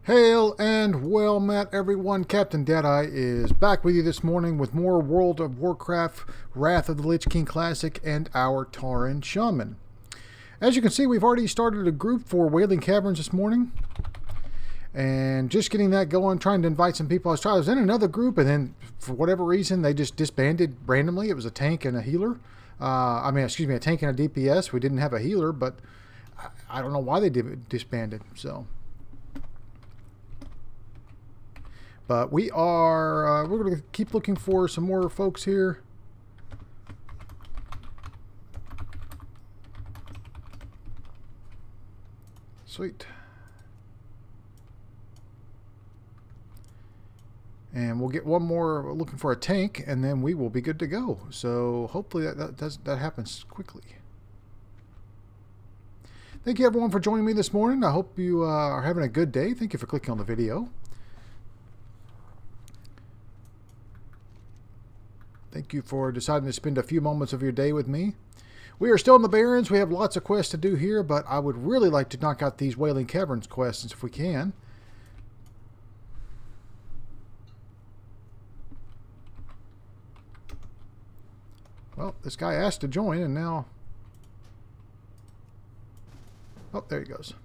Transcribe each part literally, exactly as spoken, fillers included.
Hail and well met, everyone. Captain Deadeye is back with you this morning with more World of Warcraft Wrath of the Lich King Classic and our Tauren Shaman. As you can see, we've already started a group for Wailing Caverns this morning. And just getting that going, trying to invite some people. I was, trying, I was in another group, and then for whatever reason, they just disbanded randomly. It was a tank and a healer. Uh, I mean, excuse me, a tank and a D P S. We didn't have a healer, but I, I don't know why they did, disbanded. So... But we are, uh, we're going to keep looking for some more folks here. Sweet. And we'll get one more looking for a tank, and then we will be good to go. So hopefully that, that, does, that happens quickly. Thank you everyone for joining me this morning. I hope you uh, are having a good day. Thank you for clicking on the video. Thank you for deciding to spend a few moments of your day with me. We are still in the Barrens. We have lots of quests to do here, but I would really like to knock out these Wailing Caverns quests if we can. Well, this guy asked to join, and now... Oh, there he goes.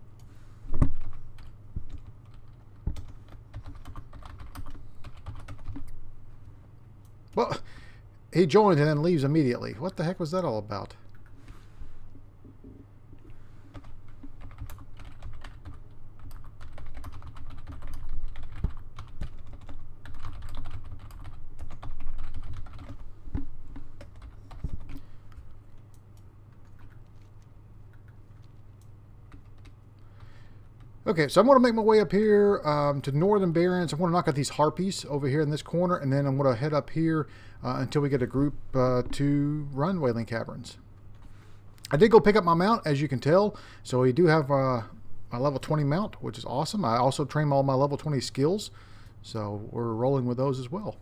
Well, he joins and then leaves immediately. What the heck was that all about? Okay, so I'm going to make my way up here um, to Northern Barrens. I'm going to knock out these harpies over here in this corner, and then I'm going to head up here uh, until we get a group uh, to run Wailing Caverns. I did go pick up my mount, as you can tell. So we do have uh, my level twenty mount, which is awesome. I also train all my level twenty skills, so we're rolling with those as well.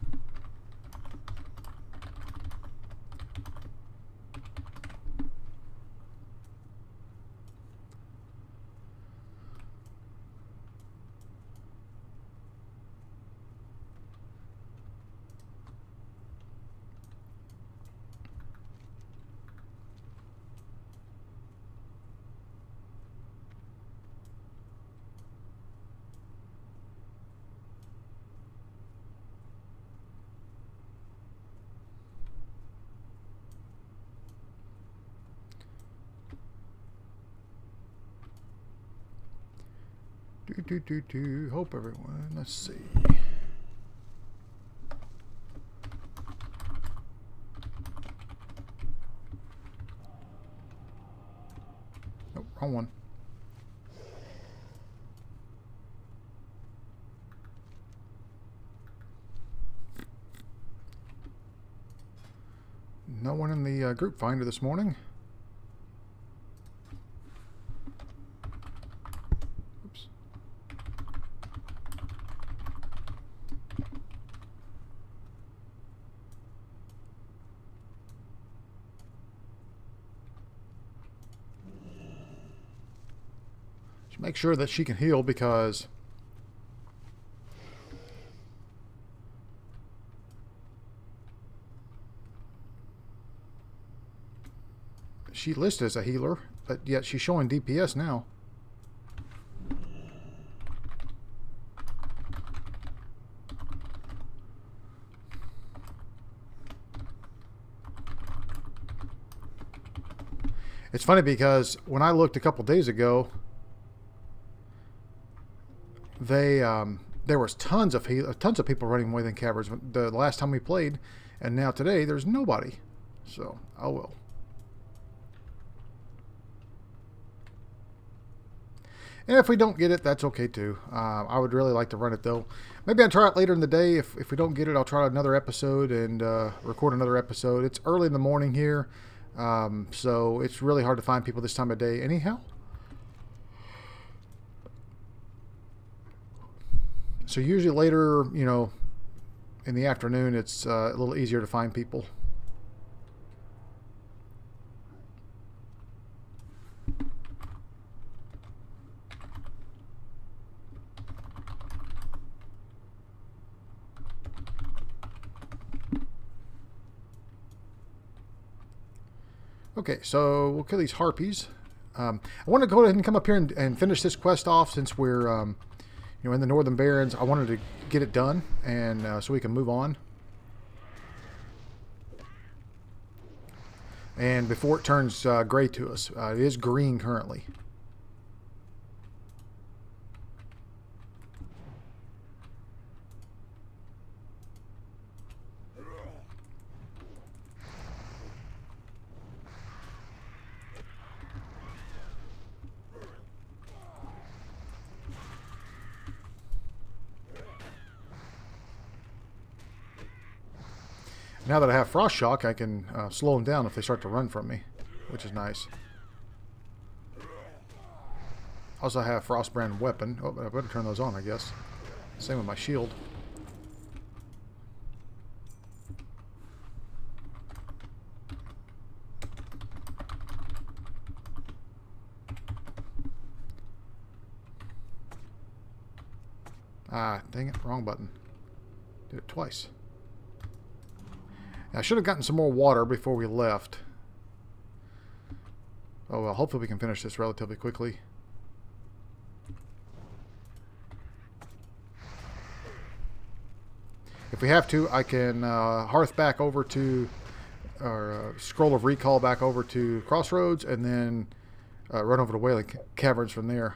Do, do, do, do. Hope everyone. Let's see. Nope, wrong one. No one in the uh, group finder this morning. Make sure that she can heal, because she listed as a healer, but yet she's showing D P S now. It's funny because when I looked a couple days ago, They um, there was tons of heal tons of people running Wailing Caverns the last time we played, and now today there's nobody. So oh well. And if we don't get it, that's okay too. Uh, I would really like to run it though. Maybe I'll try it later in the day. If if we don't get it, I'll try another episode and uh, record another episode. It's early in the morning here, um, so it's really hard to find people this time of day. Anyhow. So usually later, you know, in the afternoon, it's uh, a little easier to find people. Okay, so we'll kill these harpies. Um, I want to go ahead and come up here and, and finish this quest off since we're um, you know, in the Northern Barrens. I wanted to get it done, and uh, so we can move on. And before it turns uh, gray to us, uh, it is green currently. Now that I have Frost Shock, I can uh, slow them down if they start to run from me, which is nice. Also, I have Frostbrand Weapon. Oh, I better turn those on, I guess. Same with my shield. Ah, dang it, wrong button. Did it twice. I should have gotten some more water before we left. Oh well, hopefully we can finish this relatively quickly. If we have to, I can uh, hearth back over to, or uh, scroll of recall back over to Crossroads, and then uh, run over to Wailing Caverns from there.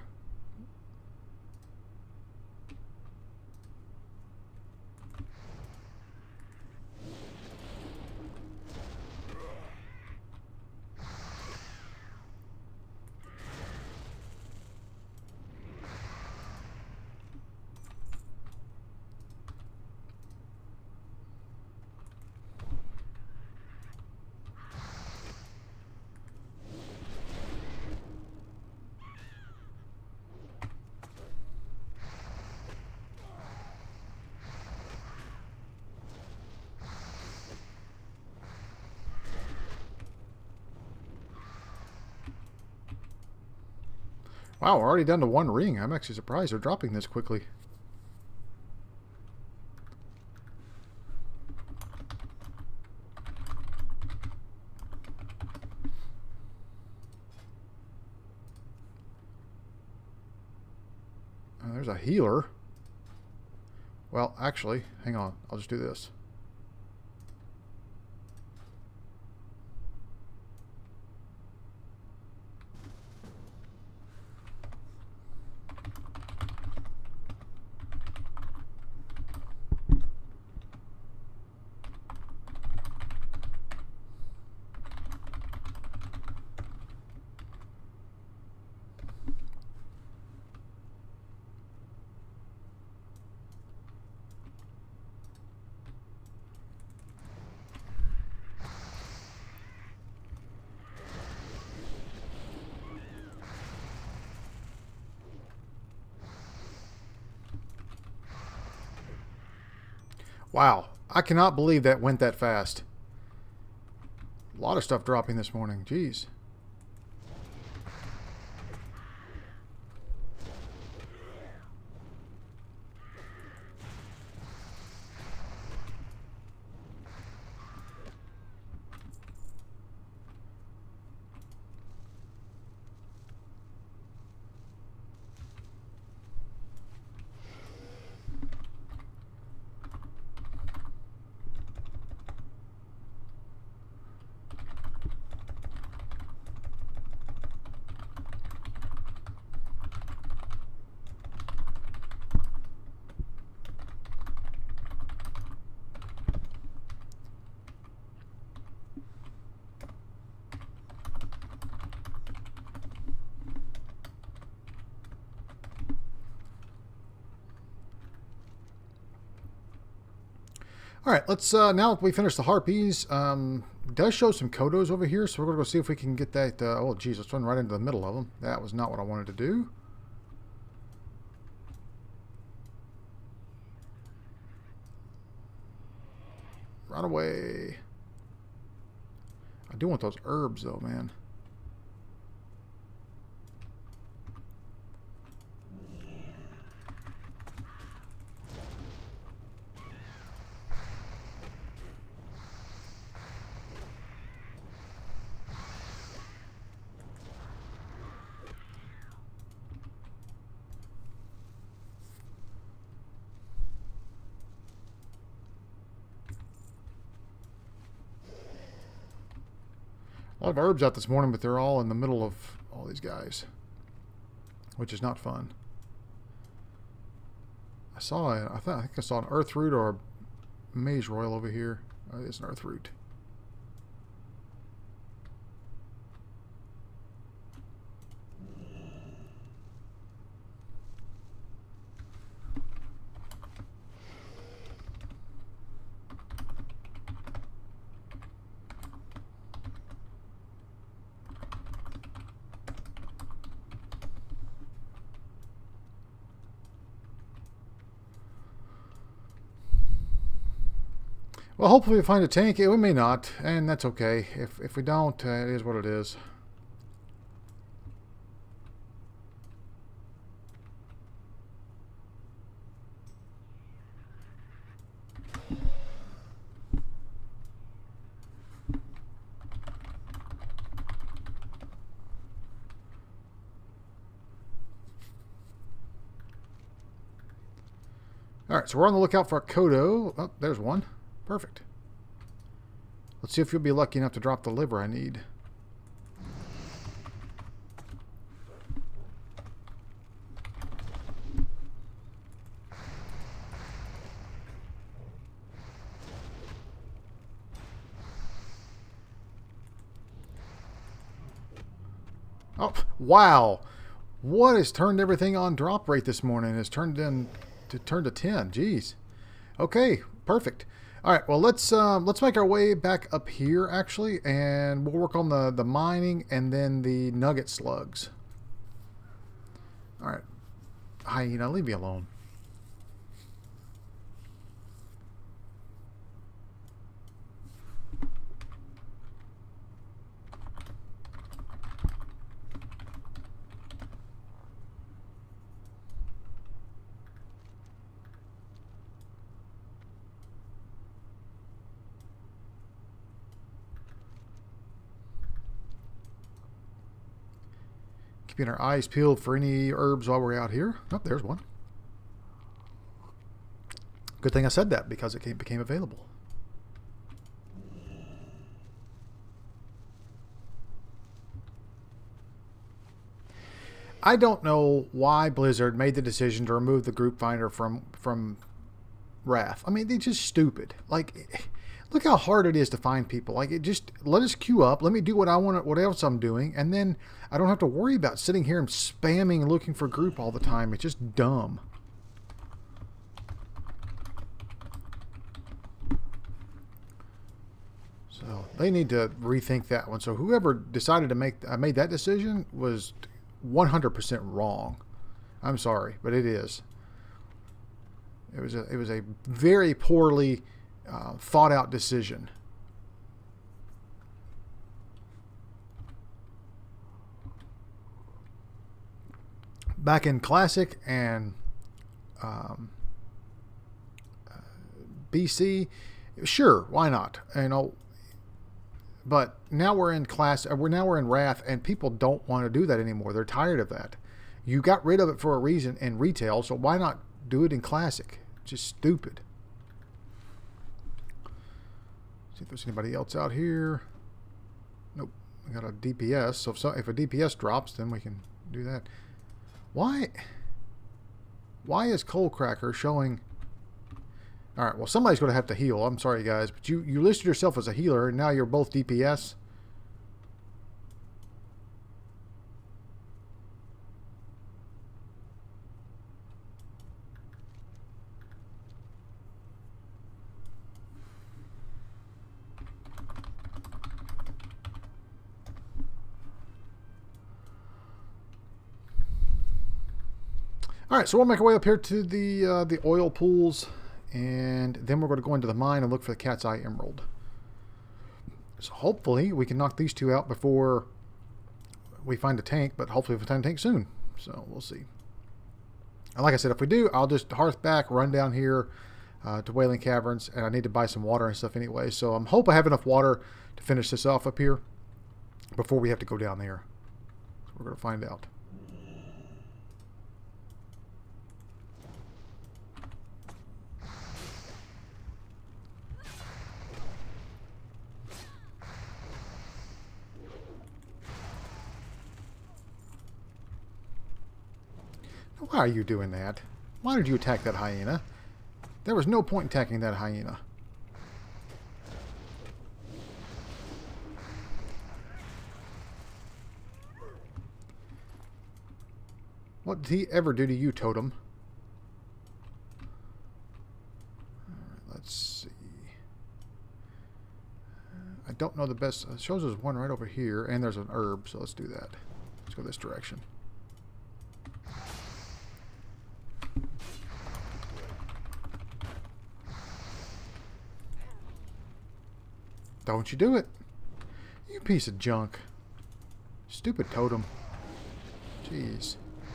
Wow, we're already down to one ring. I'm actually surprised they're dropping this quickly. Uh, there's a healer. Well, actually, hang on. I'll just do this. Wow, I cannot believe that went that fast. A lot of stuff dropping this morning. Jeez. All right, let's, uh, now that we finish the harpies, um, it does show some Kodos over here, so we're going to go see if we can get that, uh, oh geez, let's run right into the middle of them. That was not what I wanted to do. Run away. I do want those herbs though, man. lot of herbs out this morning, but they're all in the middle of all these guys, which is not fun. I saw it. I, thought, I think I saw an earth root or a maize royal over here. Oh, it's an earth root. Well, hopefully we find a tank. We may not, and that's okay. If, if we don't, uh, it is what it is. Alright, so we're on the lookout for a Kodo. Oh, there's one. Perfect. Let's see if you'll be lucky enough to drop the liver I need. Oh, wow. What has turned everything on drop rate this morning? Has turned in to turn to ten. Jeez. Okay, perfect. All right, well, let's um, let's make our way back up here, actually, and we'll work on the, the mining and then the nugget slugs. All right. Hyena, leave me alone. Keeping our eyes peeled for any herbs while we're out here. Oh, there's one. Good thing I said that because it became available. I don't know why Blizzard made the decision to remove the group finder from from Wrath. I mean, they're just stupid. Like, look how hard it is to find people. Like, it just, let us queue up. Let me do what I want, what else I'm doing. And then I don't have to worry about sitting here and spamming looking for group all the time. It's just dumb. So they need to rethink that one. So whoever decided to make, I made that decision was one hundred percent wrong. I'm sorry, but it is. It was a, it was a very poorly Uh, thought out decision. Back in Classic and um, uh, B C, sure, why not? You know, but now we're in class. We're now we're in Wrath, and people don't want to do that anymore. They're tired of that. You got rid of it for a reason in retail, so why not do it in Classic? Just stupid. See if there's anybody else out here. Nope. We got a D P S. So if, so if a D P S drops, then we can do that. Why? Why is Coal Cracker showing? All right. Well, somebody's going to have to heal. I'm sorry, guys, but you you listed yourself as a healer, and now you're both D P S. All right, so we'll make our way up here to the uh, the oil pools, and then we're going to go into the mine and look for the Cat's Eye Emerald. So hopefully we can knock these two out before we find a tank, but hopefully we'll find a tank soon. So we'll see. And like I said, if we do, I'll just hearth back, run down here uh, to Wailing Caverns, and I need to buy some water and stuff anyway. So I'm hope I have enough water to finish this off up here before we have to go down there. So we're going to find out. Why are you doing that? Why did you attack that hyena? There was no point in attacking that hyena. What did he ever do to you, Totem? Alright, let's see. I don't know the best. It shows us one right over here, and there's an herb, so let's do that. Let's go this direction. Don't you do it. You piece of junk. Stupid Totem. Jeez.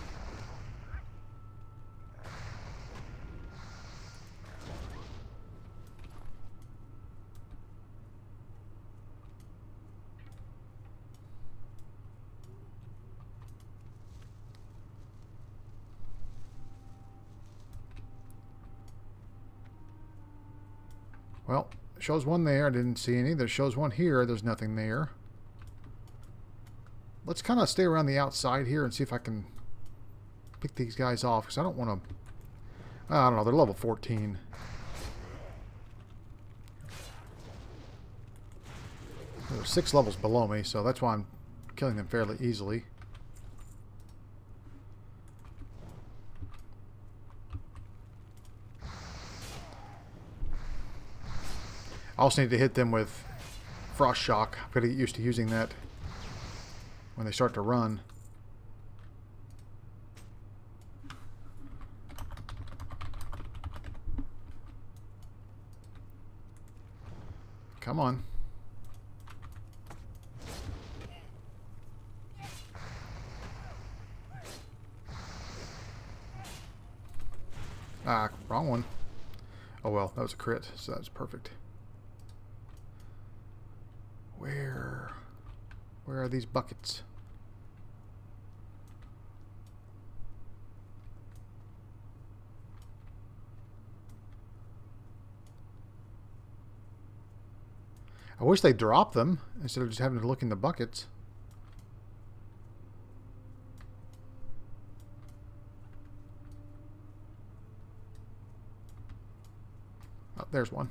Well, shows one there. I didn't see any. There shows one here. There's nothing there. Let's kind of stay around the outside here and see if I can pick these guys off, because I don't want to... I don't know. They're level fourteen. They're six levels below me, so that's why I'm killing them fairly easily. I also need to hit them with Frost Shock. I've got to get used to using that when they start to run. Come on. Ah, wrong one. Oh well, that was a crit, so that's perfect. Where, where are these buckets? I wish they dropped them instead of just having to look in the buckets. Oh, there's one.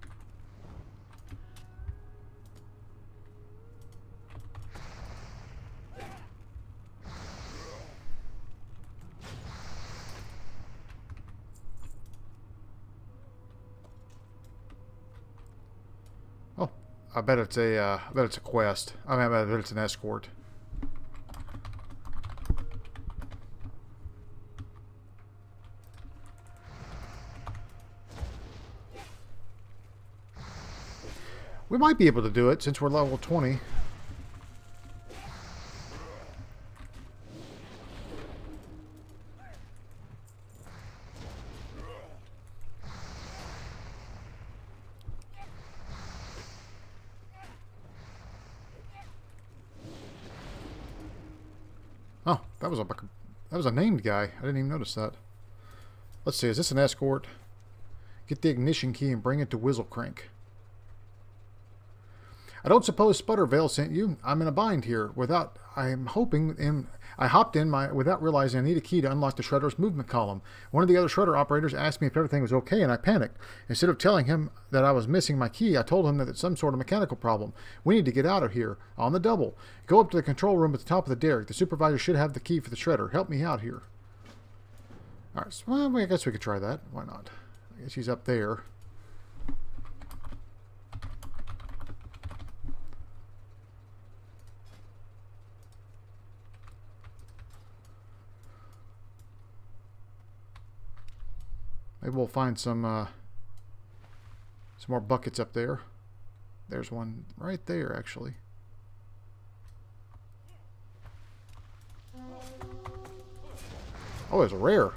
I bet it's a, uh, I bet it's a quest. I mean, I bet it's an escort. We might be able to do it since we're level twenty. Oh, that was a that was a named guy. I didn't even notice that. Let's see, is this an escort? Get the ignition key and bring it to Whizzlecrank. I don't suppose Sputtervale sent you. I'm in a bind here. Without, I'm hoping in, I hopped in my without realizing I need a key to unlock the Shredder's movement column. One of the other Shredder operators asked me if everything was okay, and I panicked. Instead of telling him that I was missing my key, I told him that it's some sort of mechanical problem. We need to get out of here on the double. Go up to the control room at the top of the derrick. The supervisor should have the key for the Shredder. Help me out here. All right, so, well, I guess we could try that. Why not? I guess he's up there. Maybe we'll find some uh, some more buckets up there. There's one right there, actually. Oh, there's a rare.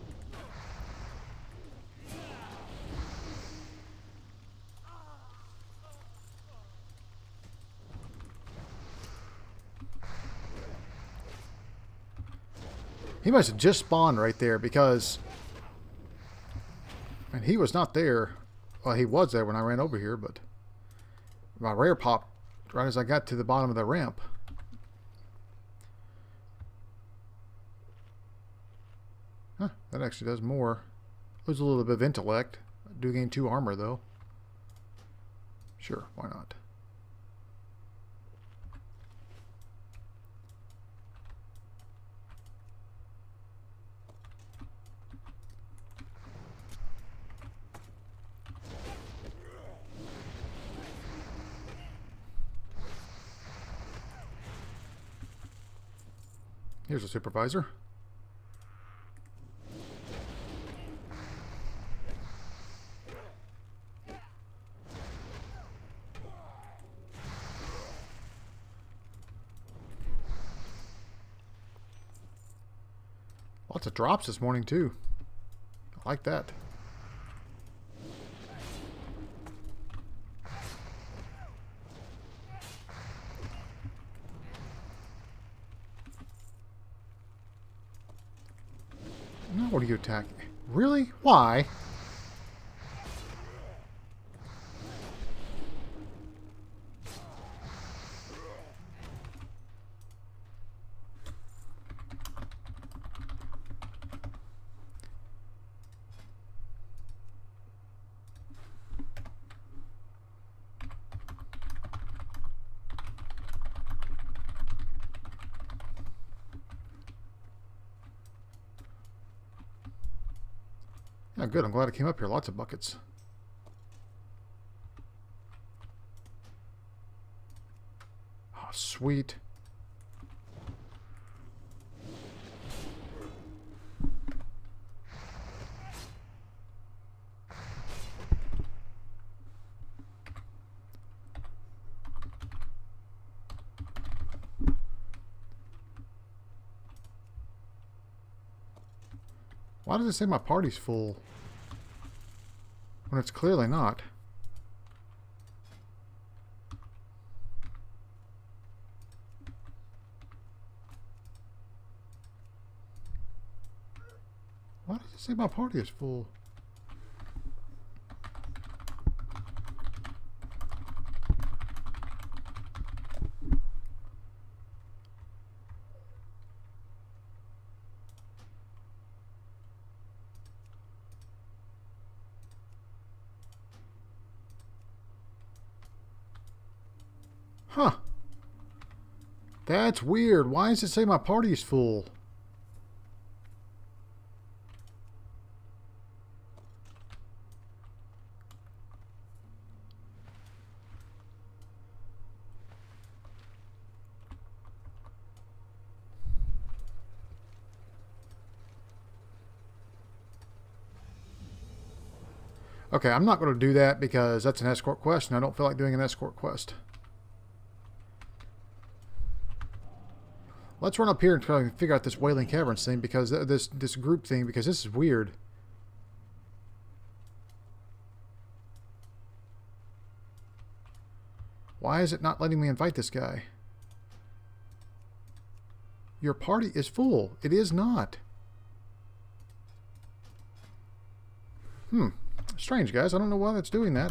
He must have just spawned right there because... And he was not there. Well, he was there when I ran over here, but my rare popped right as I got to the bottom of the ramp. Huh, that actually does more. Lose a little bit of intellect. I do gain two armor, though. Sure, why not? Here's a supervisor. Lots of drops this morning, too. I like that. Now what are you attacking? Really? Why? Oh, good. I'm glad I came up here. Lots of buckets. Oh, sweet. Why does it say my party's full when it's clearly not? Why does it say my party is full? Huh. That's weird. Why does it say my party is full? Okay, I'm not going to do that because that's an escort quest, and I don't feel like doing an escort quest. Let's run up here and try to figure out this Wailing Caverns thing, because th this this group thing, because this is weird. Why is it not letting me invite this guy? Your party is full. It is not. Hmm. Strange, guys. I don't know why that's doing that.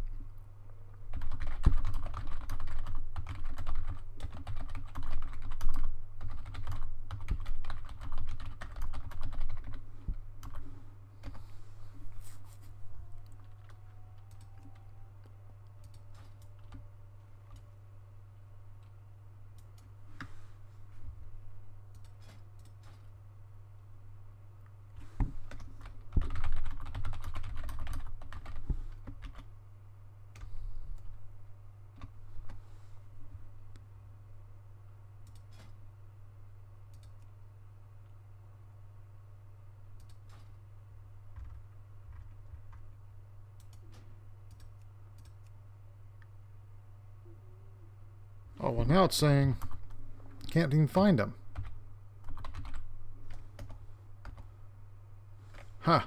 Oh, well, now it's saying can't even find them. Huh.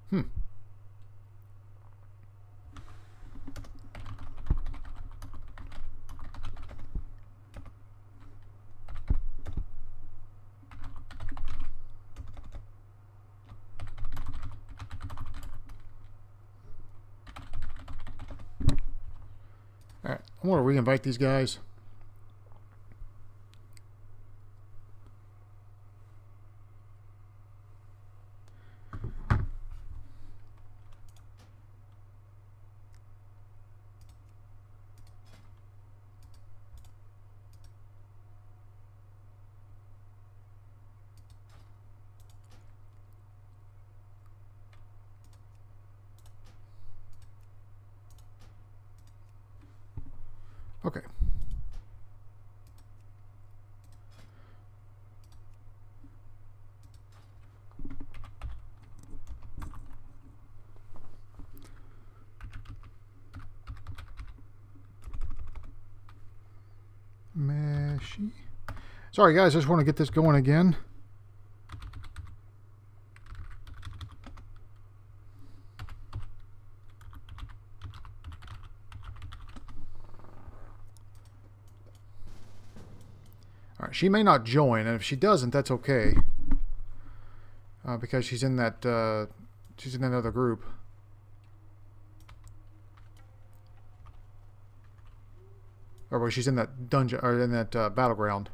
Hmm. Alright, I want to re-invite these guys. Okay. Meshy. Sorry guys, I just want to get this going again. Alright, she may not join, and if she doesn't, that's okay. Uh, because she's in that, uh, she's in another group. Or well, she's in that dungeon, or in that uh, battleground.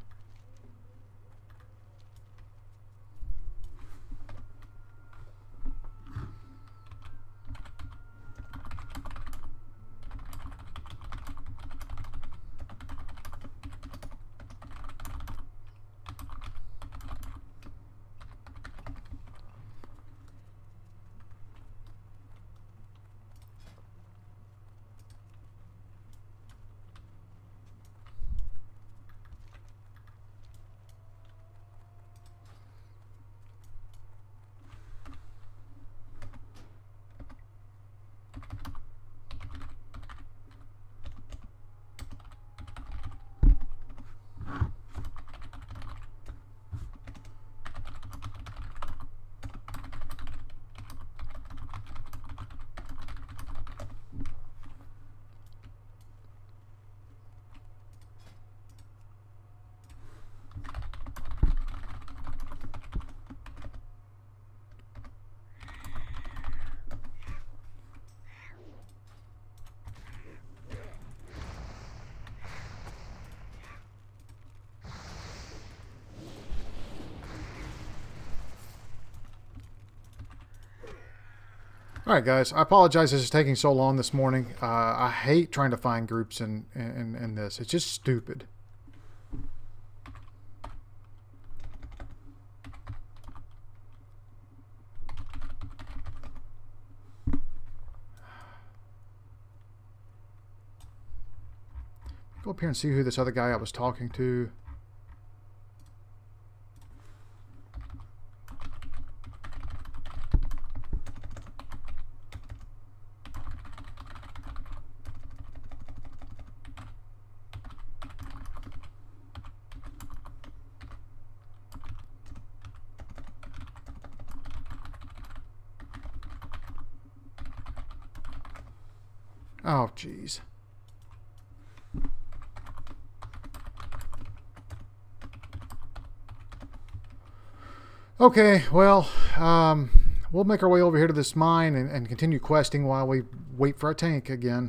Alright guys, I apologize this is taking so long this morning. Uh, I hate trying to find groups in, in, in this. It's just stupid. Go up here and see who this other guy I was talking to. Oh, jeez. Okay, well, um, we'll make our way over here to this mine and, and continue questing while we wait for our tank again.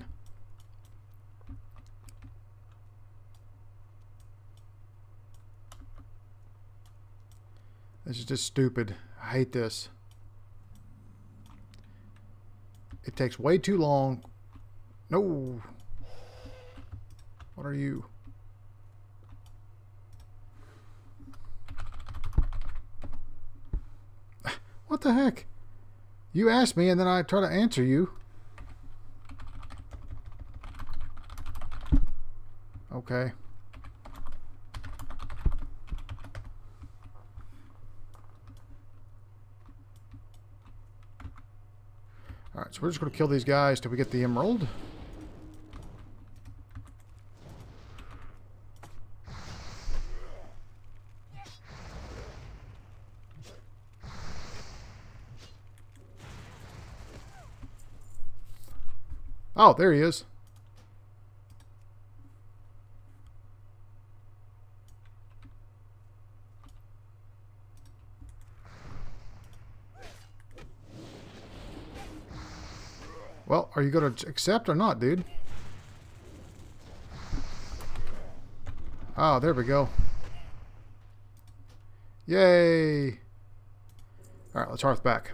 This is just stupid. I hate this. It takes way too long. No. What are you? What the heck? You asked me and then I try to answer you. Okay. Alright, so we're just going to kill these guys till we get the emerald. Oh, there he is. Well, are you going to accept or not, dude? Oh, there we go. Yay! Alright, let's hearth back.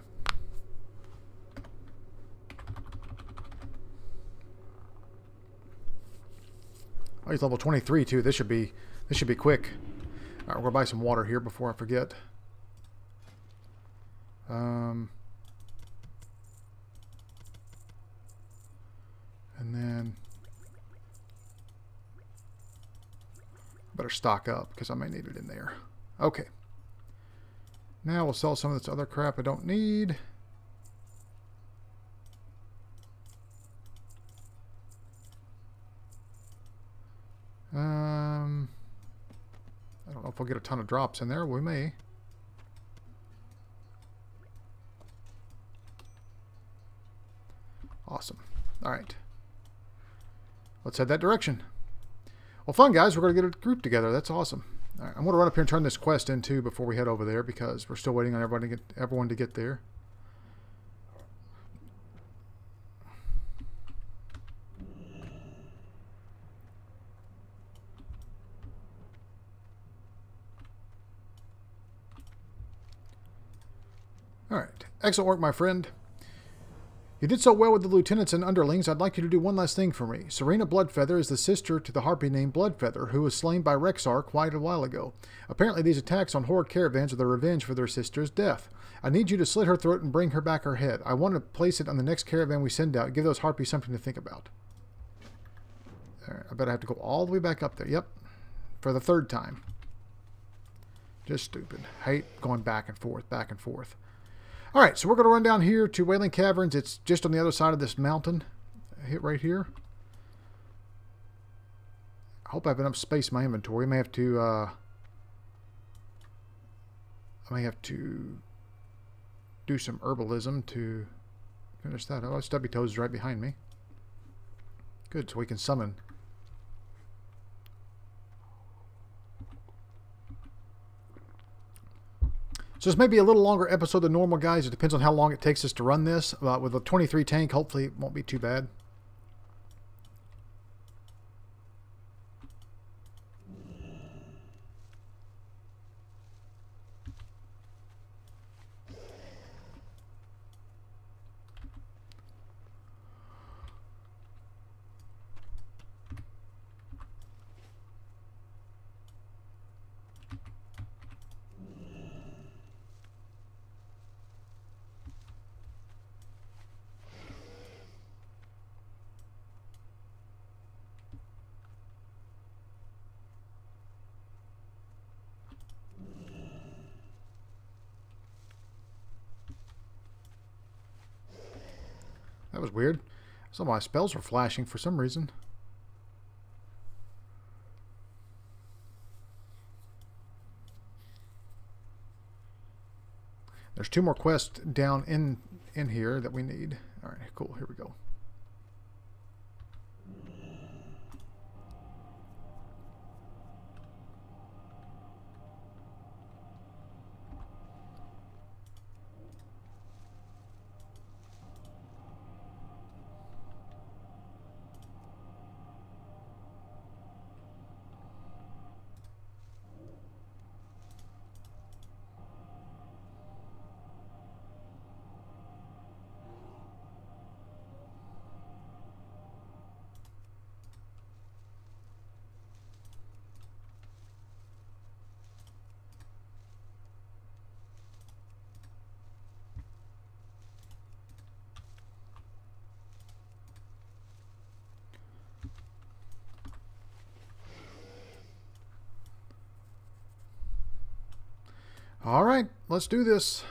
Oh, he's level twenty-three too. This should be this should be quick. Alright, we're gonna buy some water here before I forget. Um and then I better stock up because I may need it in there. Okay. Now we'll sell some of this other crap I don't need. Um, I don't know if we'll get a ton of drops in there. We may. Awesome. All right. Let's head that direction. Well, fun, guys. We're going to get a group together. That's awesome. All right, I'm going to run up here and turn this quest in, too, before we head over there, because we're still waiting on everyone to get, everyone to get there. All right. Excellent work, my friend. You did so well with the lieutenants and underlings. I'd like you to do one last thing for me. Serena Bloodfeather is the sister to the harpy named Bloodfeather, who was slain by Rexar quite a while ago. Apparently these attacks on horde caravans are the revenge for their sister's death. I need you to slit her throat and bring her back her head. I want to place it on the next caravan we send out. Give those harpies something to think about. All right, I bet I have to go all the way back up there. Yep. For the third time. Just stupid. Hate going back and forth, back and forth. All right, so we're going to run down here to Wailing Caverns. It's just on the other side of this mountain. Hit right here. I hope I have enough space in my inventory. I may have to, uh, I may have to do some herbalism to finish that. Oh, Stubby Toes is right behind me. Good, so we can summon. So this may be a little longer episode than normal, guys. It depends on how long it takes us to run this. Uh, with a twenty-three tank, hopefully it won't be too bad. That was weird. Some of my spells were flashing for some reason. There's two more quests down in in here that we need. All right, cool. Here we go. All right, let's do this.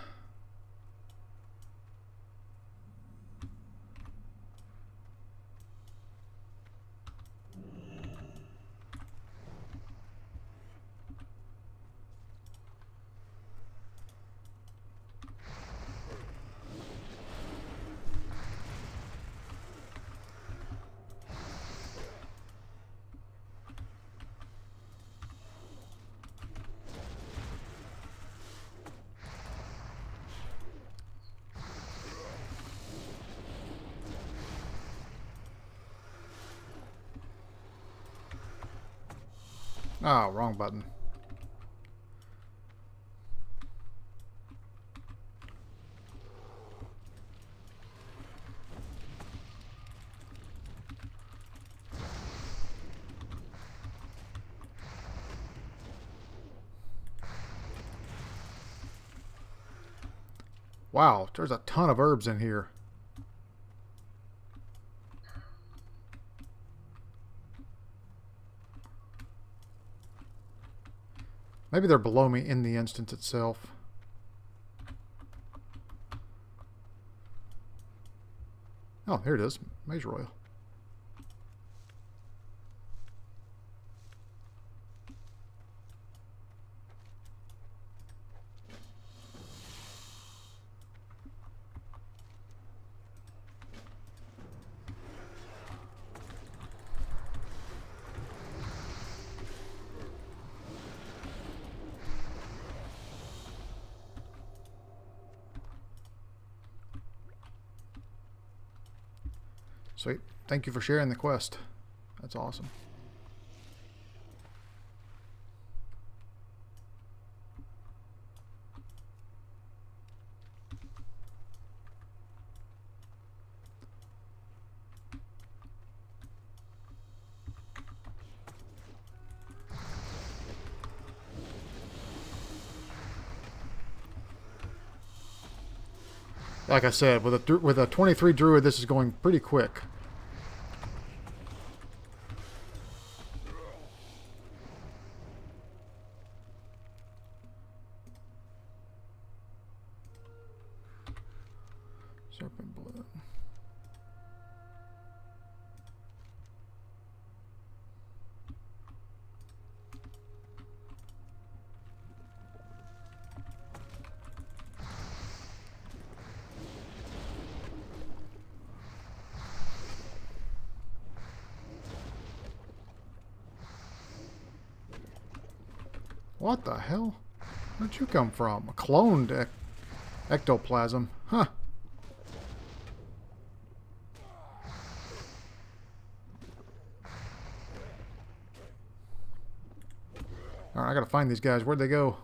Oh, wrong button. Wow, there's a ton of herbs in here. Maybe they're below me in the instance itself. Oh, here it is. Major oil. Sweet. Thank you for sharing the quest. That's awesome. Like I said, with a with a twenty-three druid, this is going pretty quick. Serpent blood. What the hell? Where'd you come from? A cloned ec ectoplasm. Huh. Alright, I gotta find these guys. Where'd they go?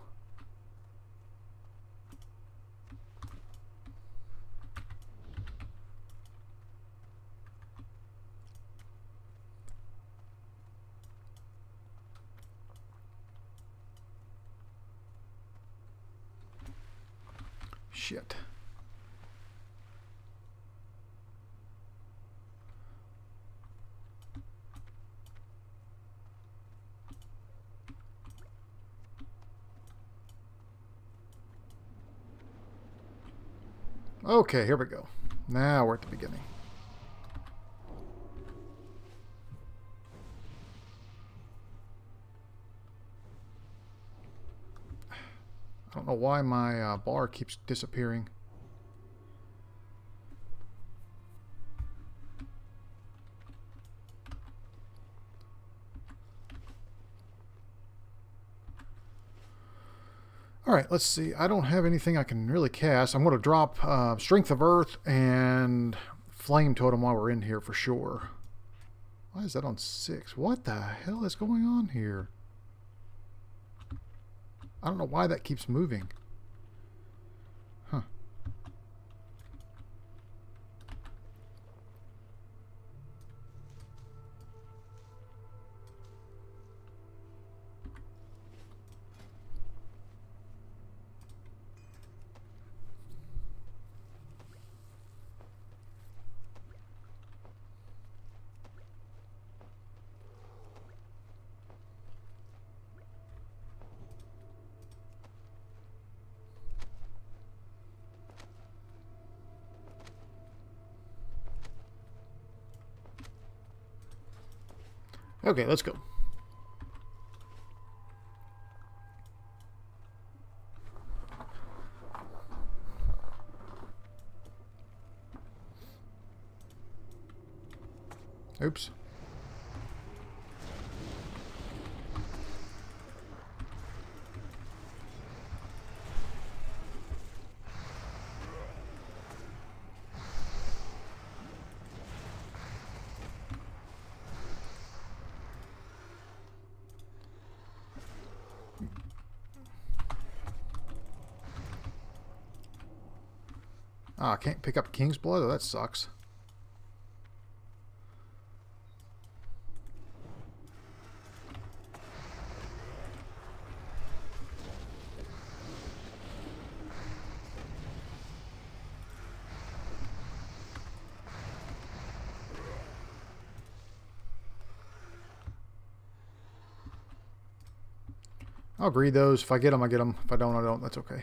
Shit. Okay, here we go. Now we're at the beginning. I don't know why my uh, bar keeps disappearing. Alright, let's see. I don't have anything I can really cast. I'm going to drop uh, Strength of Earth and Flame Totem while we're in here for sure. Why is that on six? What the hell is going on here? I don't know why that keeps moving. Huh. Okay, let's go. Oops. Ah, I can't pick up King's Blood? Oh, that sucks. I'll greed those. If I get them, I get them. If I don't, I don't. That's okay.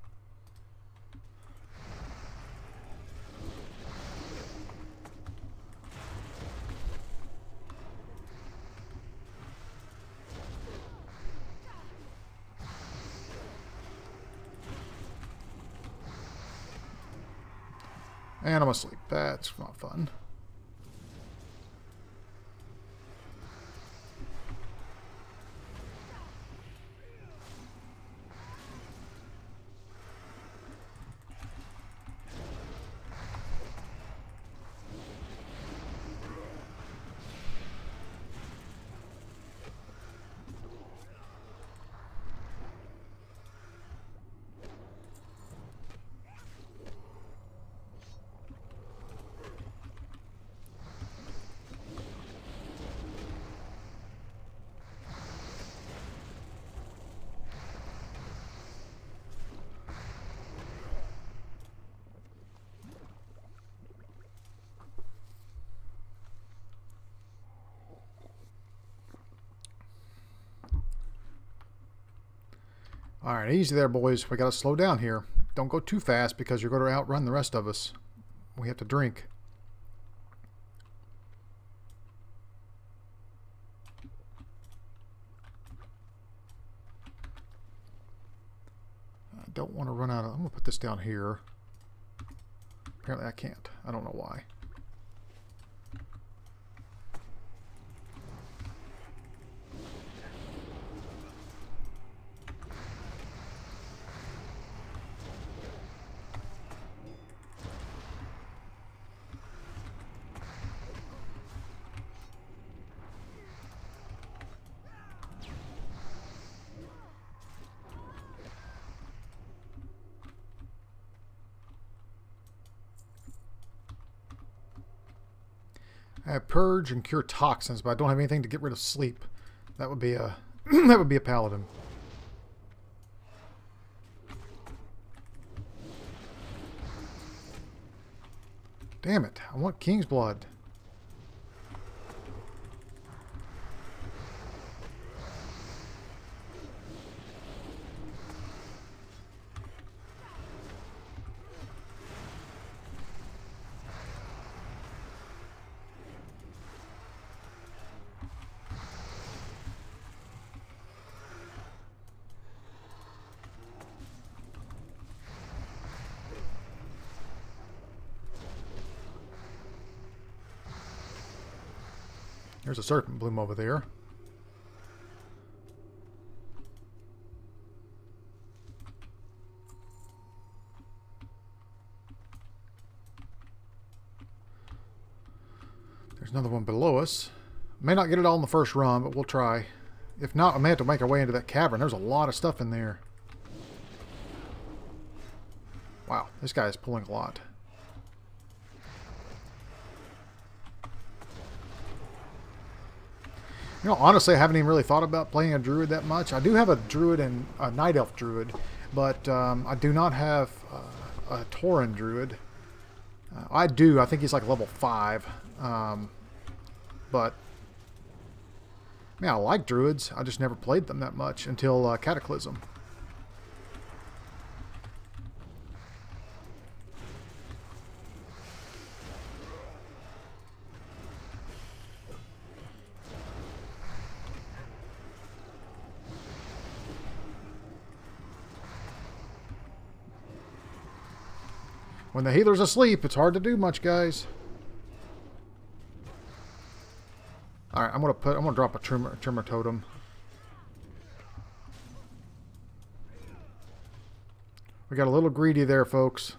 And I'm asleep. That's not fun. Alright, easy there, boys. We gotta slow down here. Don't go too fast because you're going to outrun the rest of us. We have to drink. I don't want to run out of... I'm going to put this down here. Apparently I can't. I don't know why. I have purge and cure toxins, but I don't have anything to get rid of sleep. That would be a that would be a paladin. Damn it! I want King's Blood. There's a serpent bloom over there. There's another one below us. May not get it all in the first run, but we'll try. If not, we may have to make our way into that cavern. There's a lot of stuff in there. Wow, this guy is pulling a lot. You know, honestly, I haven't even really thought about playing a druid that much. I do have a druid and a night elf druid, but um, I do not have uh, a Tauren druid. Uh, I do. I think he's like level five. Um, but, man, I like druids. I just never played them that much until uh, Cataclysm. When the healer's asleep, it's hard to do much, guys. All right, I'm gonna put. I'm gonna drop a tremor, tremor totem. We got a little greedy there, folks.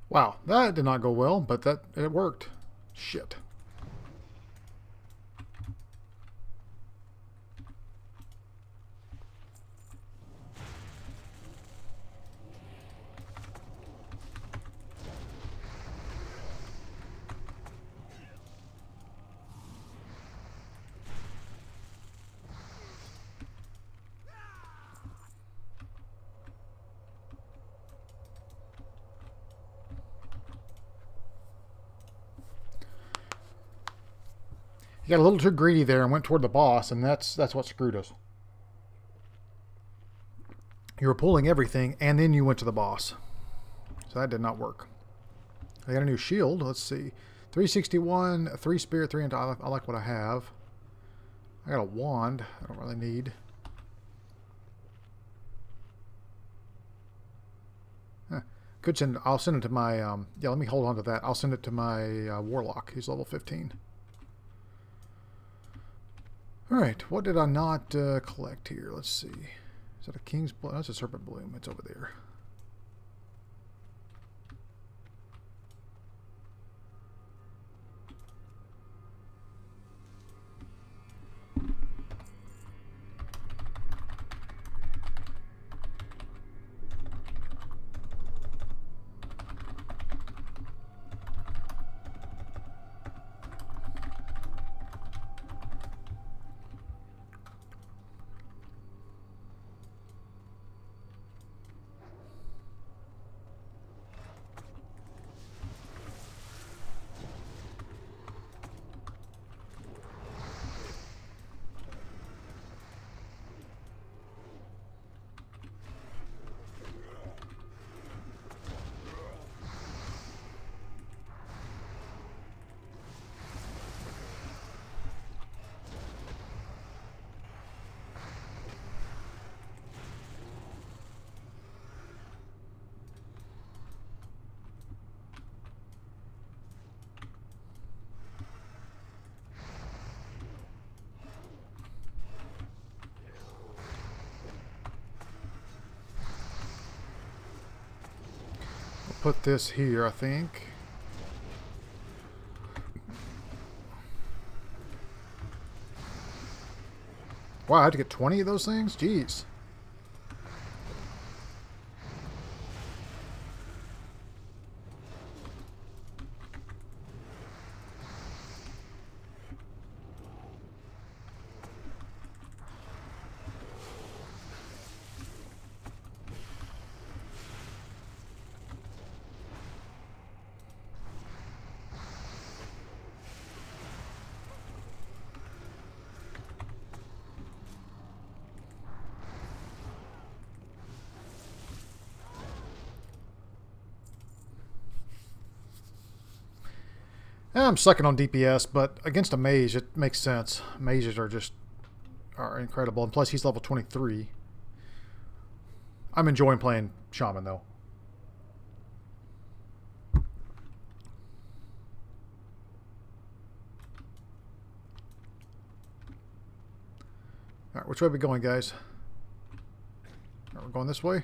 Wow, that did not go well, but that it worked. Shit. You got a little too greedy there and went toward the boss, and that's that's what screwed us. You were pulling everything, and then you went to the boss. So that did not work. I got a new shield. Let's see. three sixty-one, three spirit, three... I I like what I have. I got a wand. I don't really need. Huh. Could send... I'll send it to my... Um, yeah, let me hold on to that. I'll send it to my uh, Warlock. He's level fifteen. Alright, what did I not uh, collect here? Let's see. Is that a King's Blood? That's a Serpent Bloom. It's over there. Put this here, I think. Wow, I had to get twenty of those things? Jeez. I'm sucking on D P S, but against a mage, it makes sense. Mages are just are incredible, and plus he's level twenty-three. I'm enjoying playing Shaman, though. All right, which way are we going, guys? All right, we're going this way?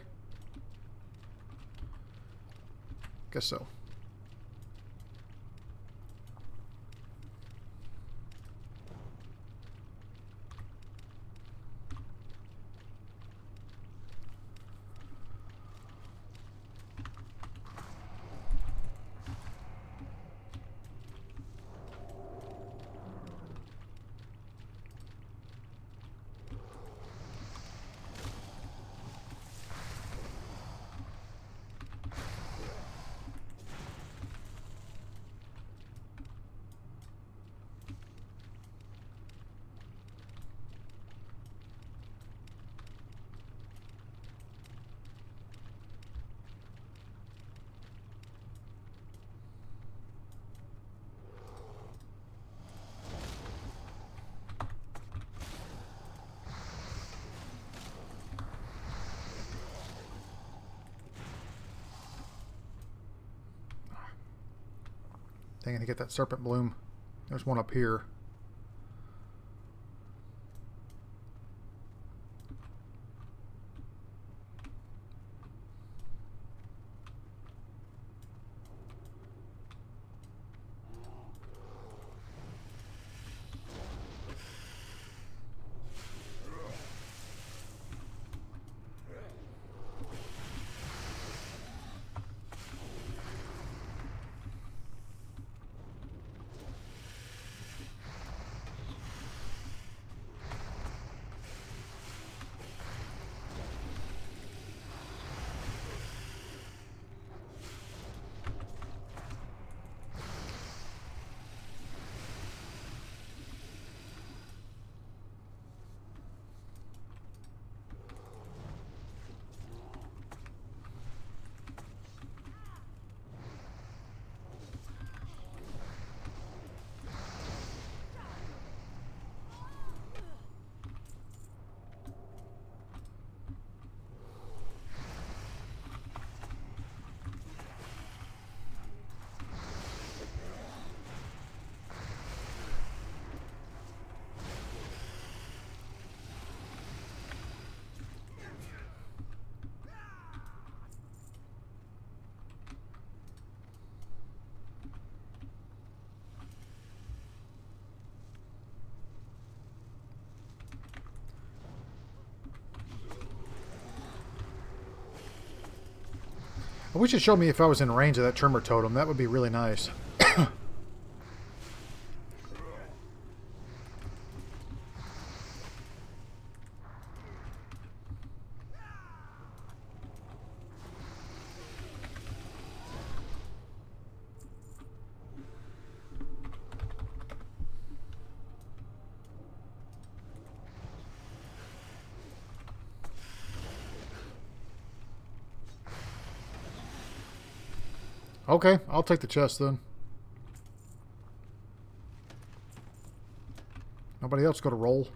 Guess so. Dang, I to get that Serpent Bloom. There's one up here. I wish it showed me if I was in range of that Tremor Totem. That would be really nice. Okay, I'll take the chest then. Nobody else got to roll.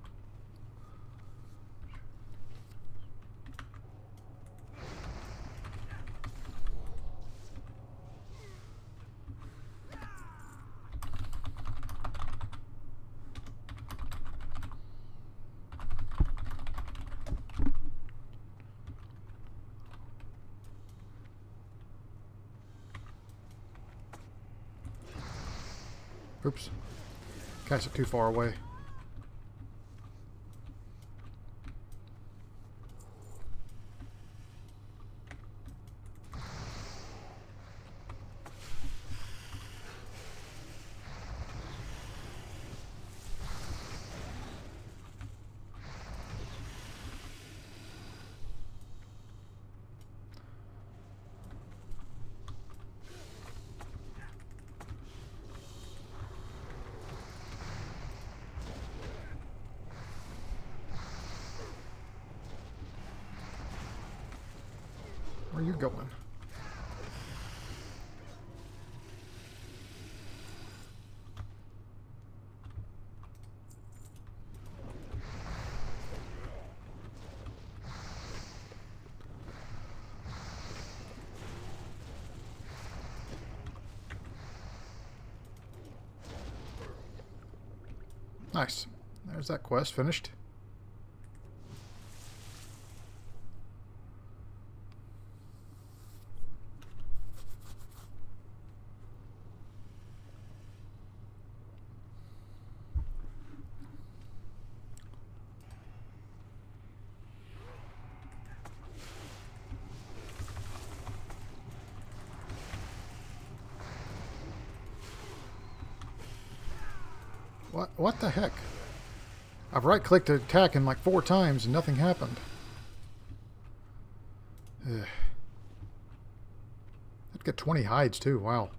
Oops. Cast it too far away. Where are you going? Nice. There's that quest finished. What, what the heck? I've right-clicked to attack him like four times and nothing happened. Ugh. I'd get twenty hides too, wow.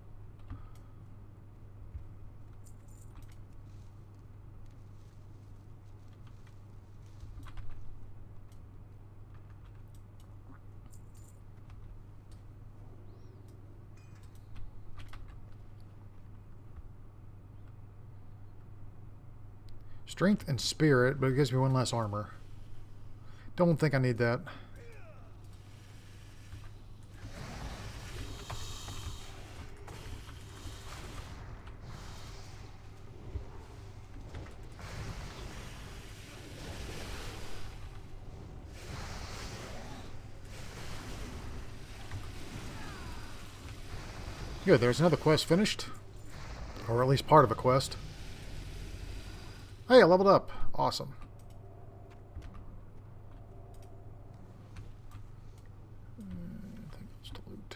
Strength and spirit, but it gives me one less armor. Don't think I need that. Good, there's another quest finished. Or at least part of a quest. Hey, I leveled up. Awesome. I think that's to loot.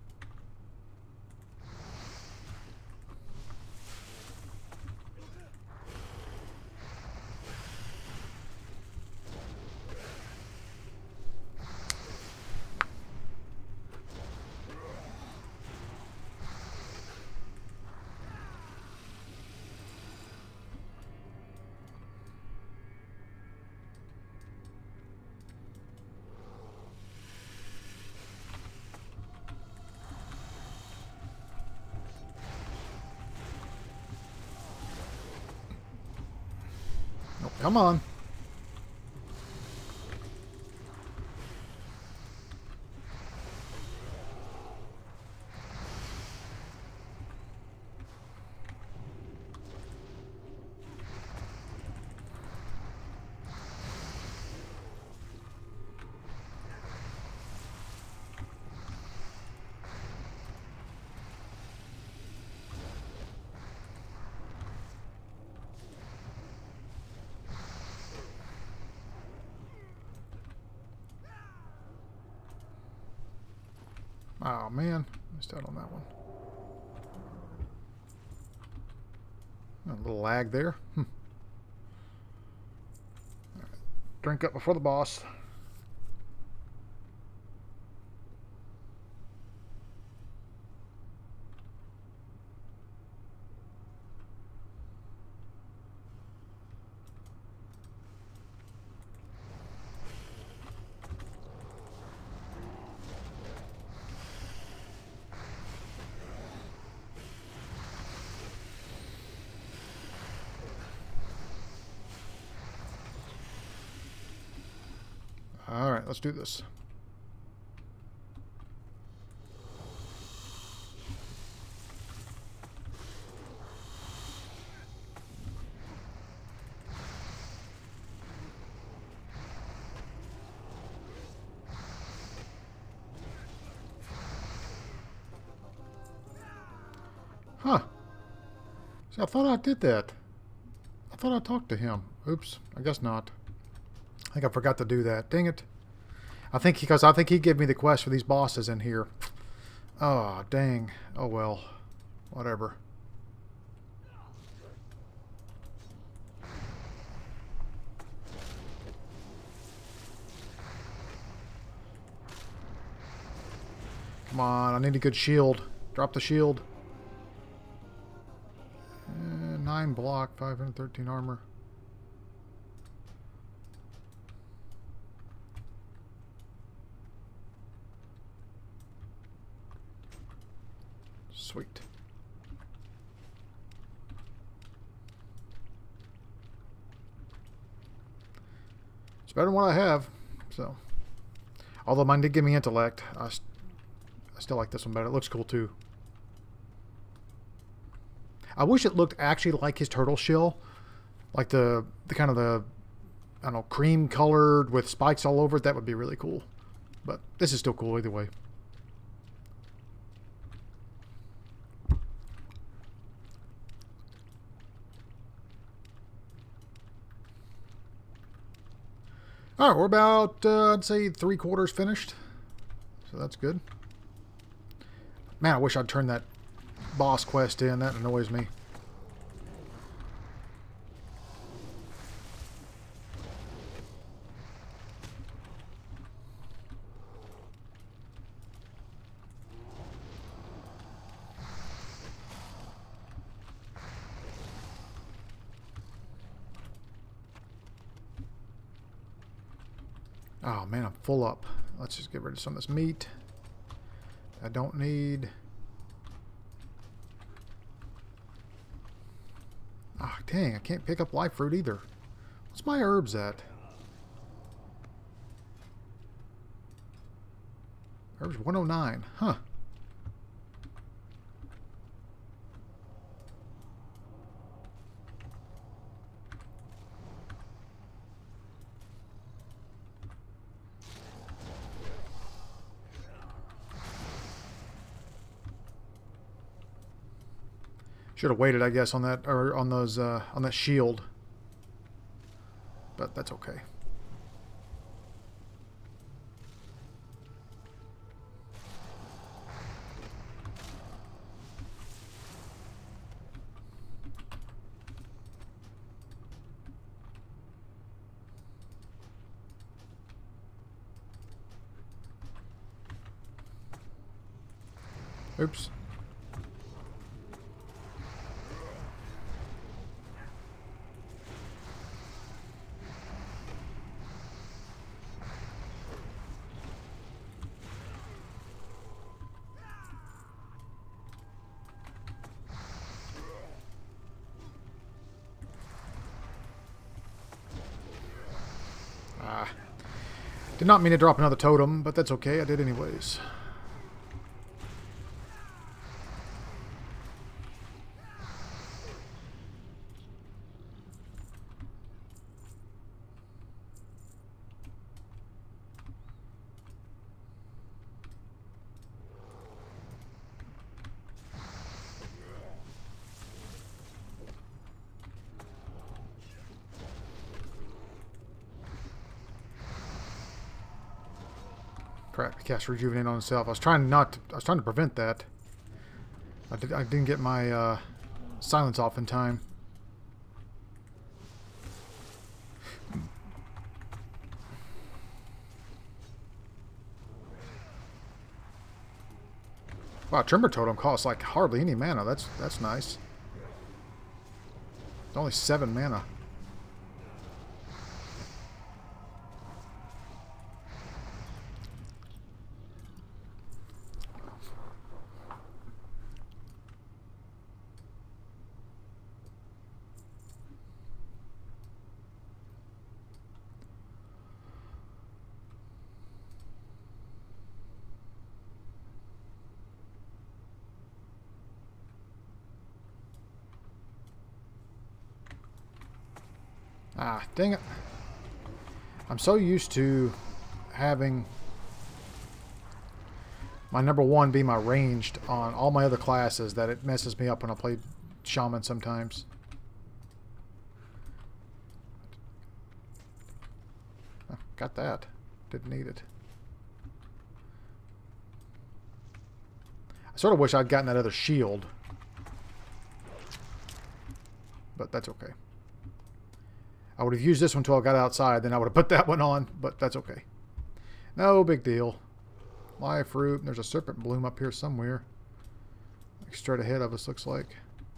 Come on. Oh, man. Missed out on that one. A little lag there. Hmm. All right. Drink up before the boss. All right, let's do this. Huh. See, I thought I did that. I thought I talked to him. Oops, I guess not. I think I forgot to do that. Dang it. I think because I think he gave me the quest for these bosses in here. Oh, dang. Oh, well. Whatever. Come on, I need a good shield. Drop the shield. Uh, nine block, five hundred thirteen armor. Sweet. It's better than what I have. So, although mine did give me intellect, I, st I still like this one better. It looks cool too. I wish it looked actually like his turtle shell, like the the kind of the I don't know cream colored with spikes all over it. That would be really cool. But this is still cool either way. All right, we're about, uh, I'd say, three quarters finished. So that's good. Man, I wish I'd turned that boss quest in. That annoys me. Oh man, I'm full up. Let's just get rid of some of this meat I don't need. Ah, oh, dang, I can't pick up life fruit either. What's my herbs at? Herbs one oh nine. Huh. Should have waited, I guess, on that or on those uh, on that shield, but that's okay. Oops. Ah. Did not mean to drop another totem, but that's okay. I did anyways. Crap, he cast Rejuvenate on himself. I was trying not to, I was trying to prevent that. I, did, I didn't get my uh, silence off in time. Wow, Tremor Totem costs like hardly any mana. That's that's nice. It's only seven mana. Ah, dang it. I'm so used to having my number one be my ranged on all my other classes that it messes me up when I play Shaman sometimes. Oh, got that. Didn't need it. I sort of wish I'd gotten that other shield. But that's okay. I would have used this one until I got outside, then I would have put that one on, but that's okay. No big deal. Life root. There's a serpent bloom up here somewhere. Like straight ahead of us, looks like.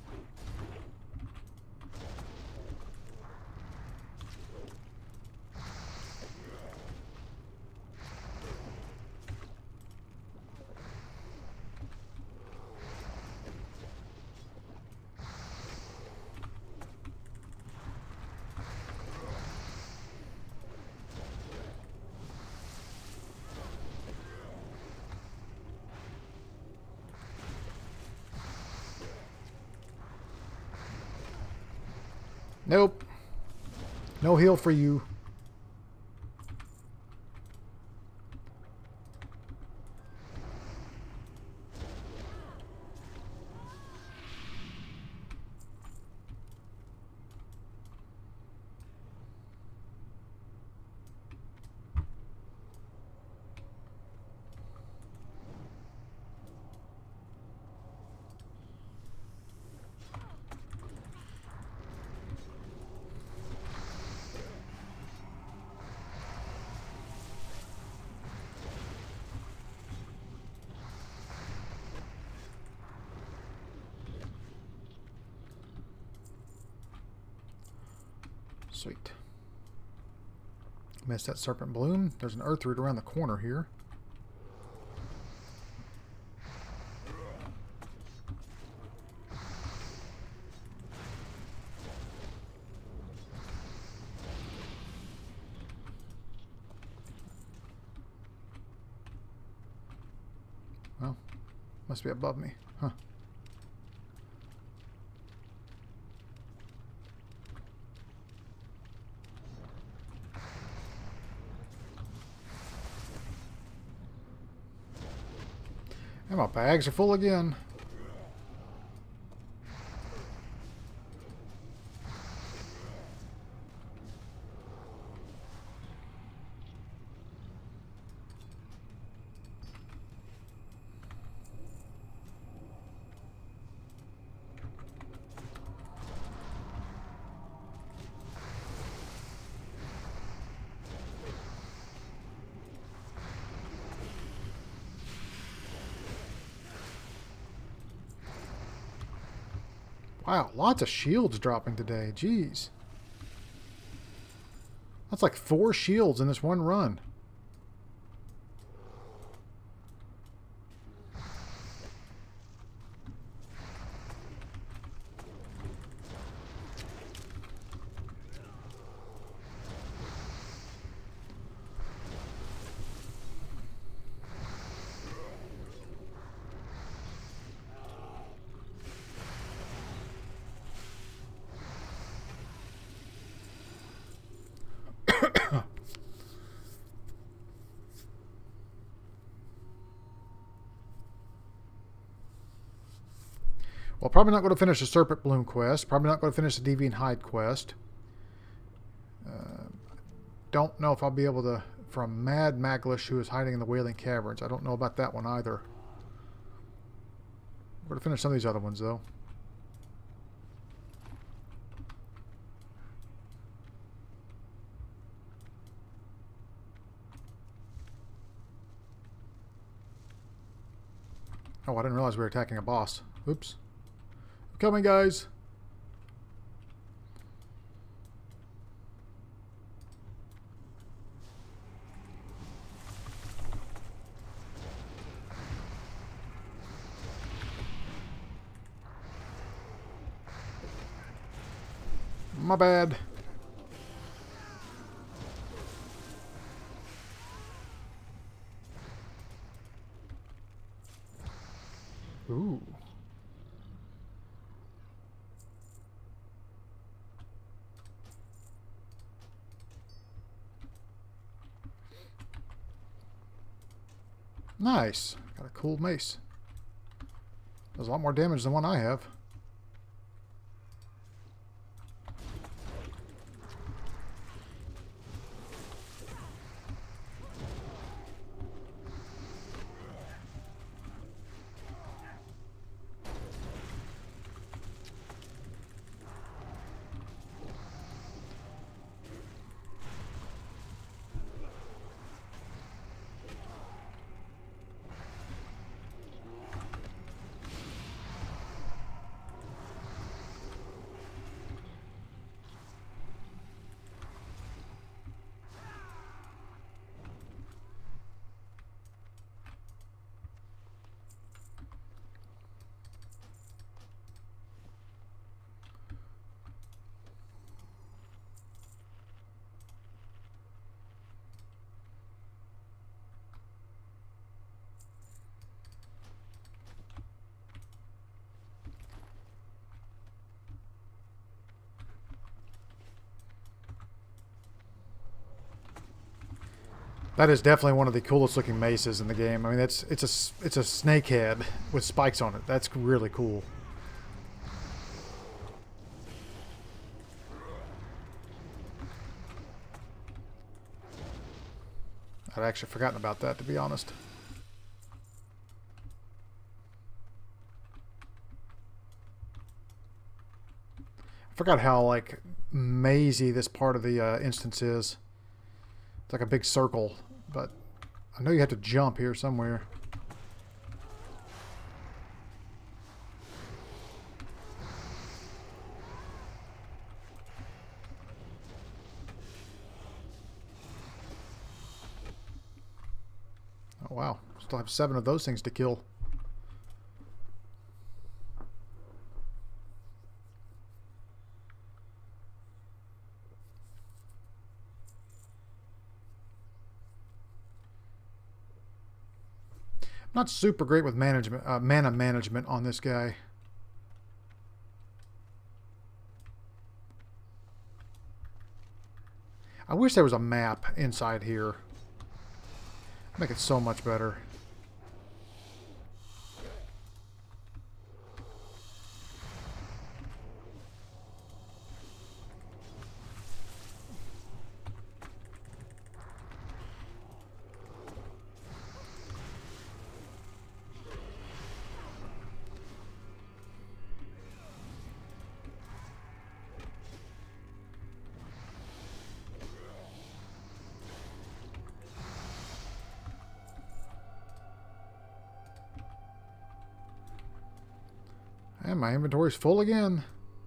Nope. No heal for you. Sweet. Missed that serpent bloom. There's an earth root around the corner here. Well, must be above me. Huh. And my bags are full again. Wow, lots of shields dropping today. Jeez. That's like four shields in this one run. Well, probably not going to finish the Serpent Bloom quest. Probably not going to finish the Deviant Hide quest. Uh, don't know if I'll be able to from Mad Maglish, who is hiding in the Wailing Caverns. I don't know about that one either. We're going to finish some of these other ones, though. Oh, I didn't realize we were attacking a boss. Oops. I'm coming, guys. My bad. Ooh. Nice. Got a cool mace. Does a lot more damage than one I have. That is definitely one of the coolest looking maces in the game. I mean, it's it's a it's a snake head with spikes on it. That's really cool. I'd actually forgotten about that, to be honest. I forgot how like mazy this part of the uh, instance is. It's like a big circle, but I know you have to jump here somewhere. Oh wow, still have seven of those things to kill. Not super great with management, uh, mana management on this guy. I wish there was a map inside here. Make it so much better. And my inventory's full again.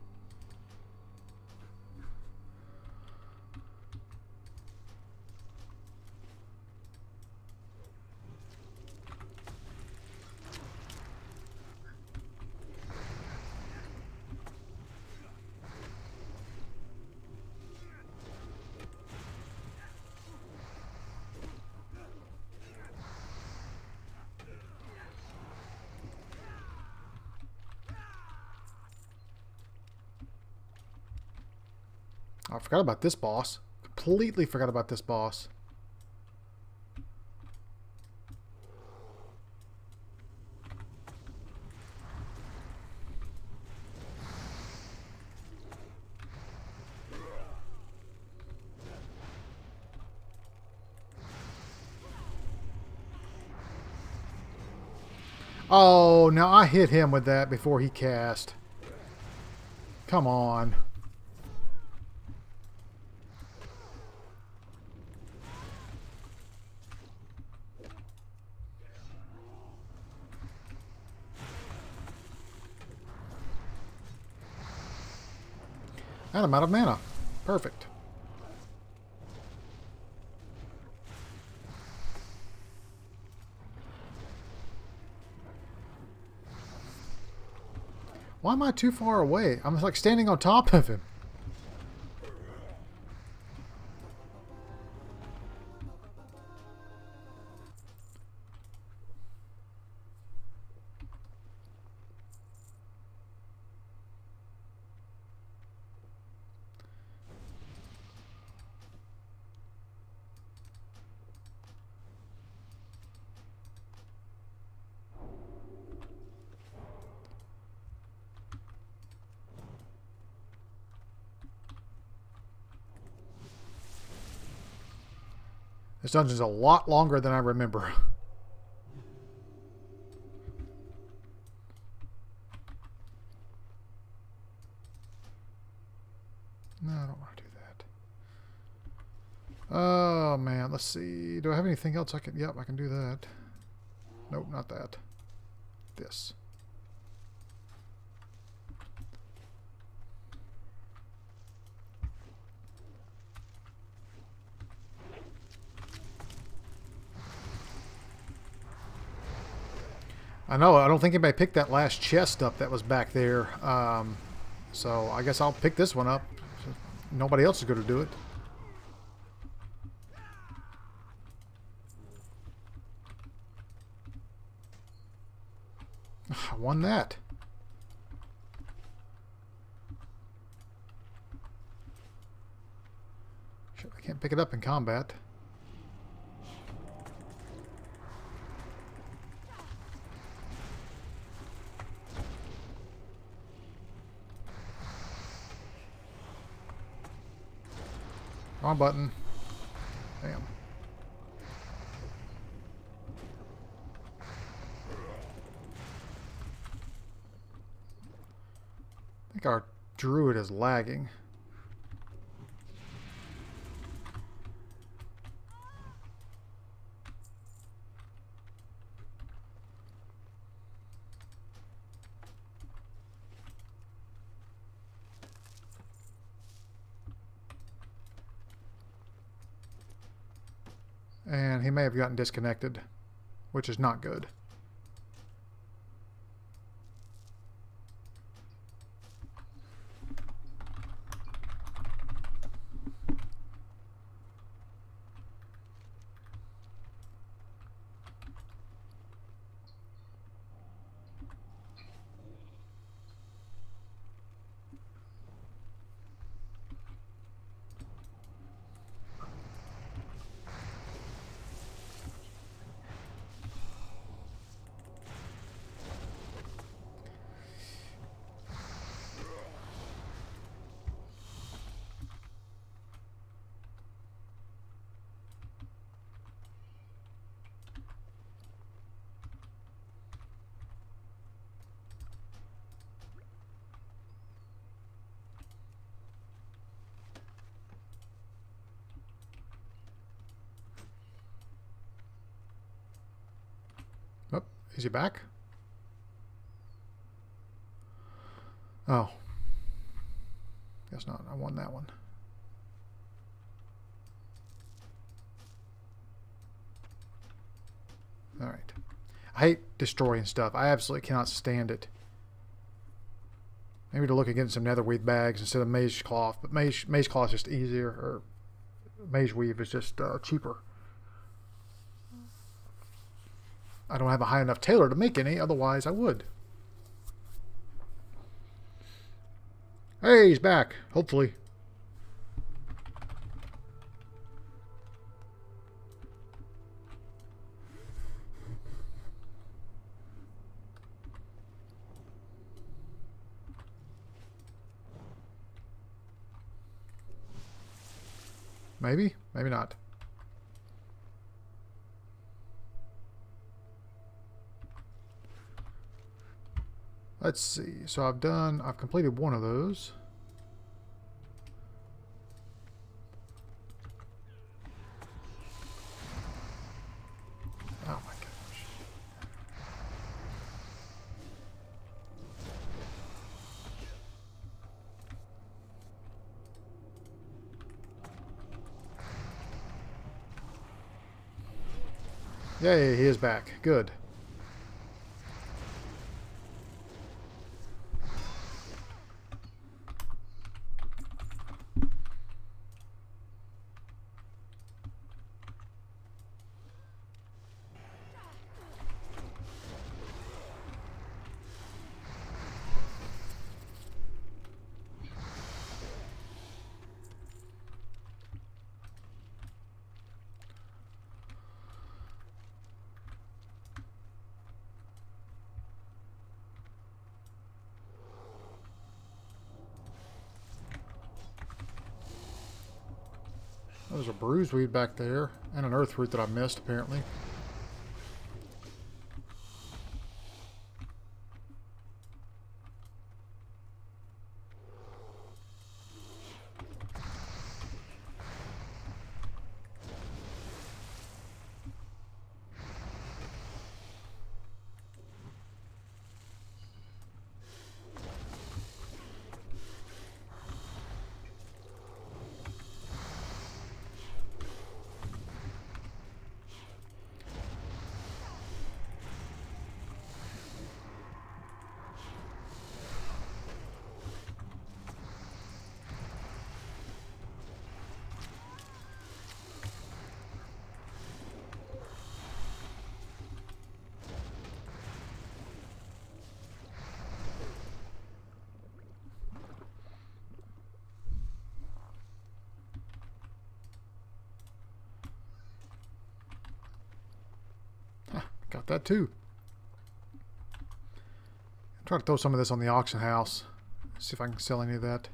I forgot about this boss. Completely forgot about this boss. Oh, now I hit him with that before he cast. Come on. And I'm out of mana. Perfect. Why am I too far away? I'm like standing on top of him. This dungeon's a lot longer than I remember. No, I don't want to do that. Oh, man. Let's see. Do I have anything else I can... Yep, I can do that. Nope, not that. This. I know, I don't think anybody picked that last chest up that was back there. Um, so I guess I'll pick this one up. Nobody else is going to do it. I won that. Shit, I can't pick it up in combat. Wrong button. Damn. I think our druid is lagging. And he may have gotten disconnected, which is not good. Oh, is he back? Oh. Guess not. I won that one. Alright. I hate destroying stuff. I absolutely cannot stand it. Maybe to look against some netherweave bags instead of mage cloth. But mage, mage cloth is just easier. Or mage weave is just uh, cheaper. I don't have a high enough tailor to make any, otherwise I would. Hey, he's back, hopefully. Maybe, maybe not. Let's see. So I've done, I've completed one of those. Oh my gosh. Yay, he is back. Good. There's a bruiseweed back there, and an earth root that I missed, apparently. Got that too. Try to throw some of this on the auction house. See if I can sell any of that.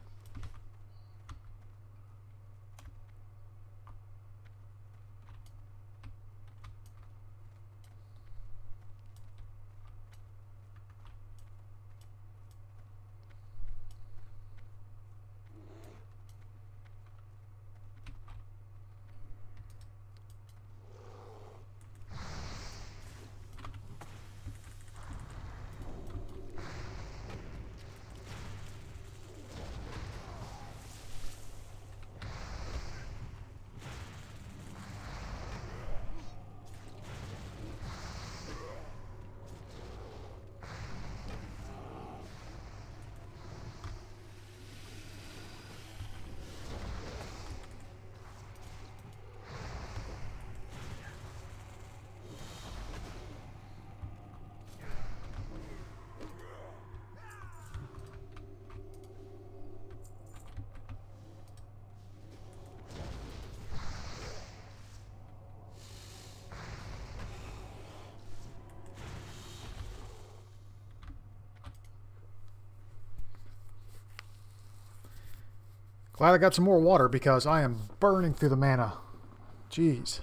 Glad I got some more water because I am burning through the mana. Jeez.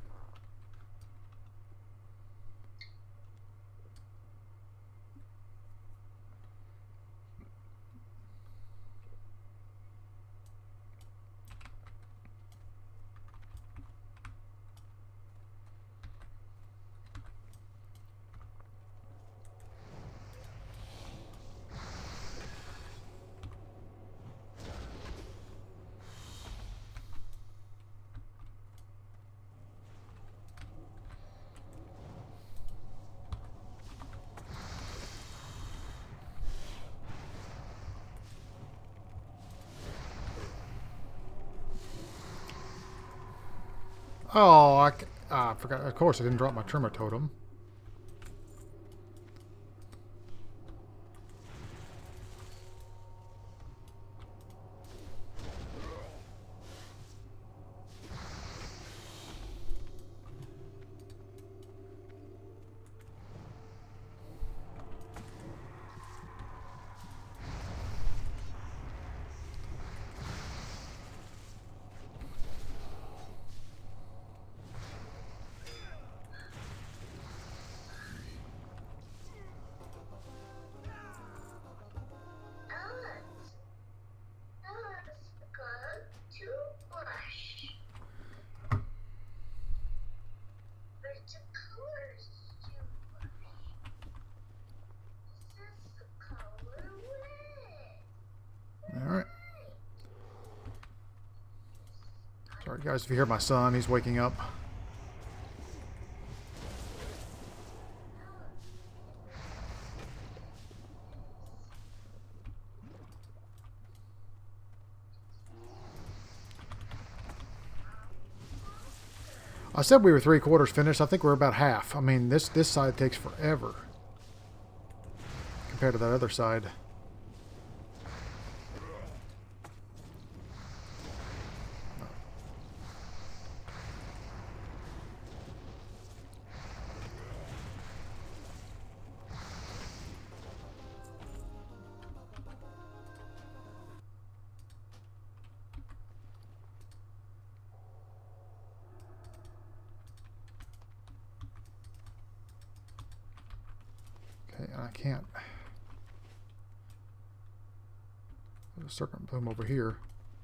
Oh, I, ah, I forgot. Of course, I didn't drop my Tremor Totem. Sorry guys if you hear my son, he's waking up. I said we were three quarters finished. I think we're about half. I mean, this this side takes forever compared to that other side. I can't. There's a serpent plume over here.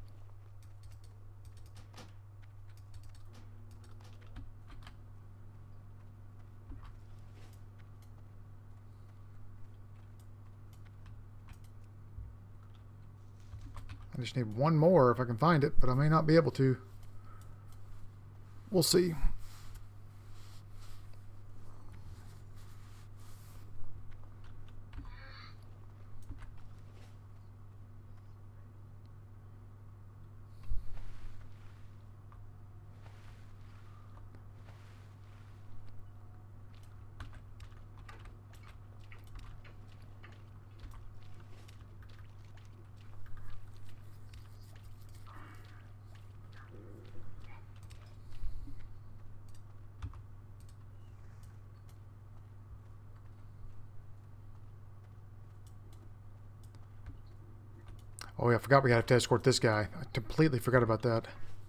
I just need one more if I can find it, but I may not be able to. We'll see. Oh yeah, I forgot we had to escort this guy. I completely forgot about that.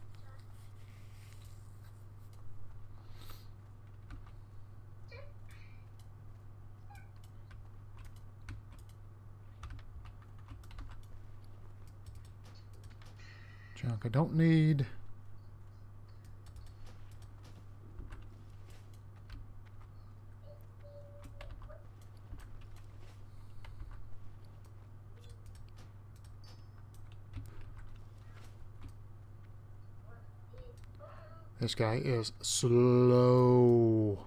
Junk I don't need. This guy is slow.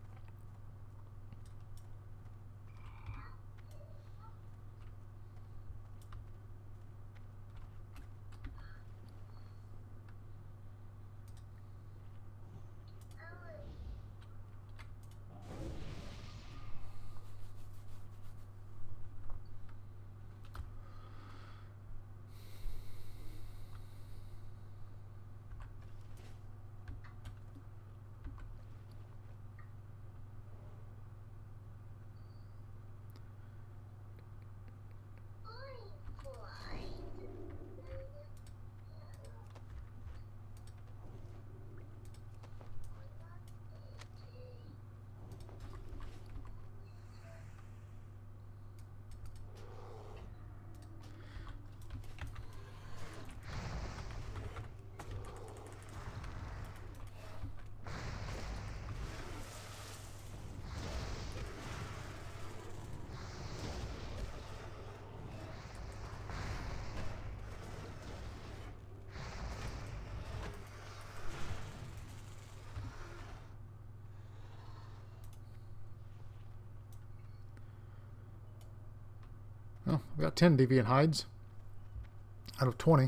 Oh, we got ten deviant hides out of twenty.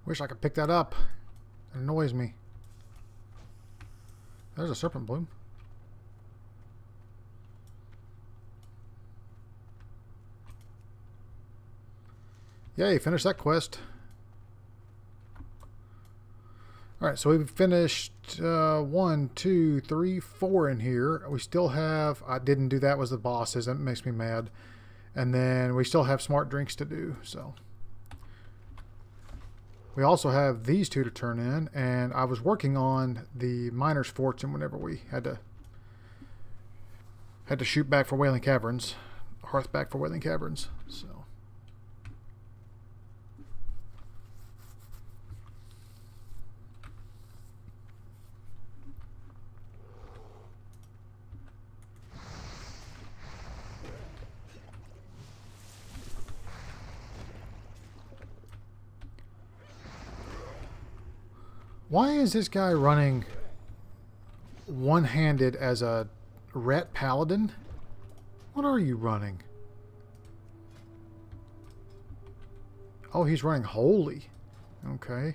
Wish I could pick that up. It annoys me. There's a serpent bloom. Yay, finish that quest. Alright, so we've finished uh, one, two, three, four in here. We still have... I didn't do that was the bosses. That makes me mad. And then we still have smart drinks to do, so... We also have these two to turn in, and I was working on the Miner's Fortune whenever we had to had to shoot back for Wailing Caverns, hearth back for Wailing Caverns. So, why is this guy running one-handed as a ret paladin? What are you running? Oh, he's running holy. Okay.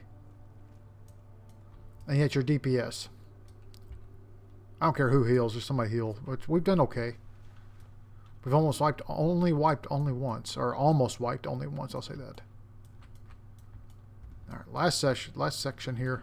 And yet you're D P S. I don't care who heals, just somebody heal. But we've done okay. We've almost wiped, only wiped only once. Or almost wiped only once, I'll say that. Alright, last session, last section here.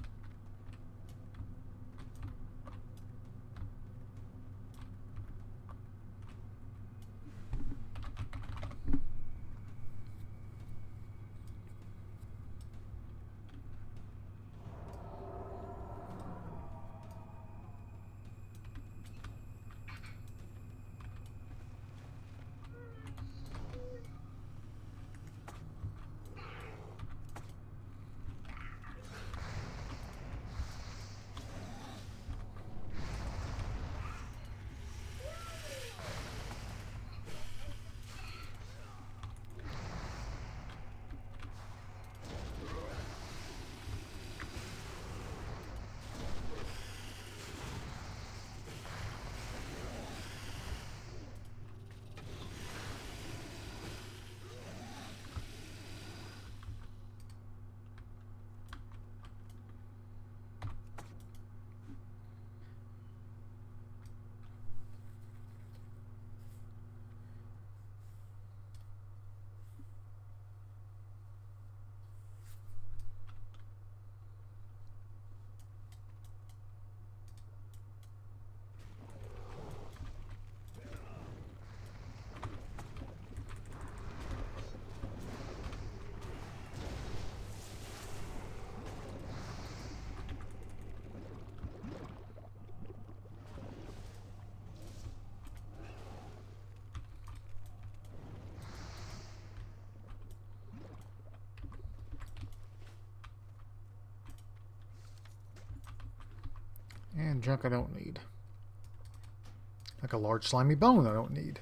And junk I don't need. Like a large slimy bone I don't need.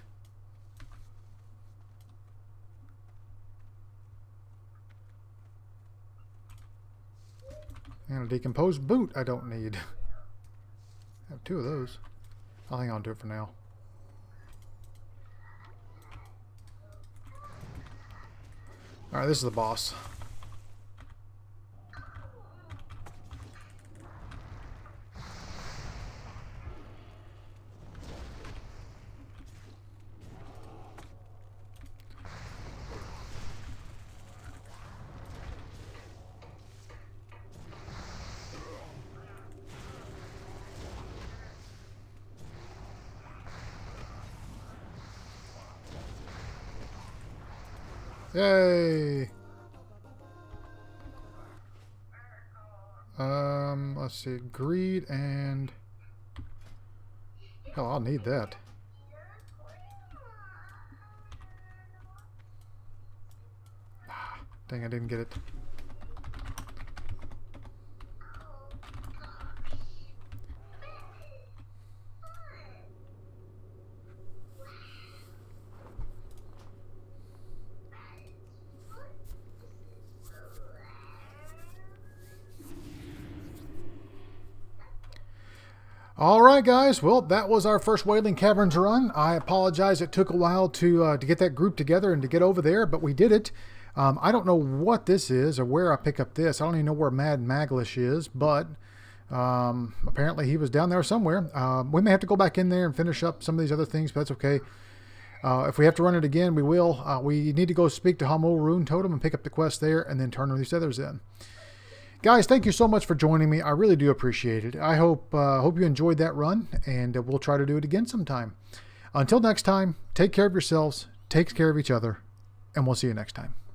And a decomposed boot I don't need. I have two of those. I'll hang on to it for now. Alright, this is the boss. Yay! Um, let's see, greed and... Hell, I'll need that. Ah, dang, I didn't get it. Alright guys, well that was our first Wailing Caverns run. I apologize it took a while to uh, to get that group together and to get over there, but we did it. Um, I don't know what this is or where I pick up this. I don't even know where Mad Maglish is, but um, apparently he was down there somewhere. Uh, we may have to go back in there and finish up some of these other things, but that's okay. Uh, if we have to run it again, we will. Uh, we need to go speak to Hamul Rune Totem and pick up the quest there and then turn these others in. Guys, thank you so much for joining me. I really do appreciate it. I hope, uh, hope you enjoyed that run, and uh, we'll try to do it again sometime. Until next time, take care of yourselves, take care of each other, and we'll see you next time.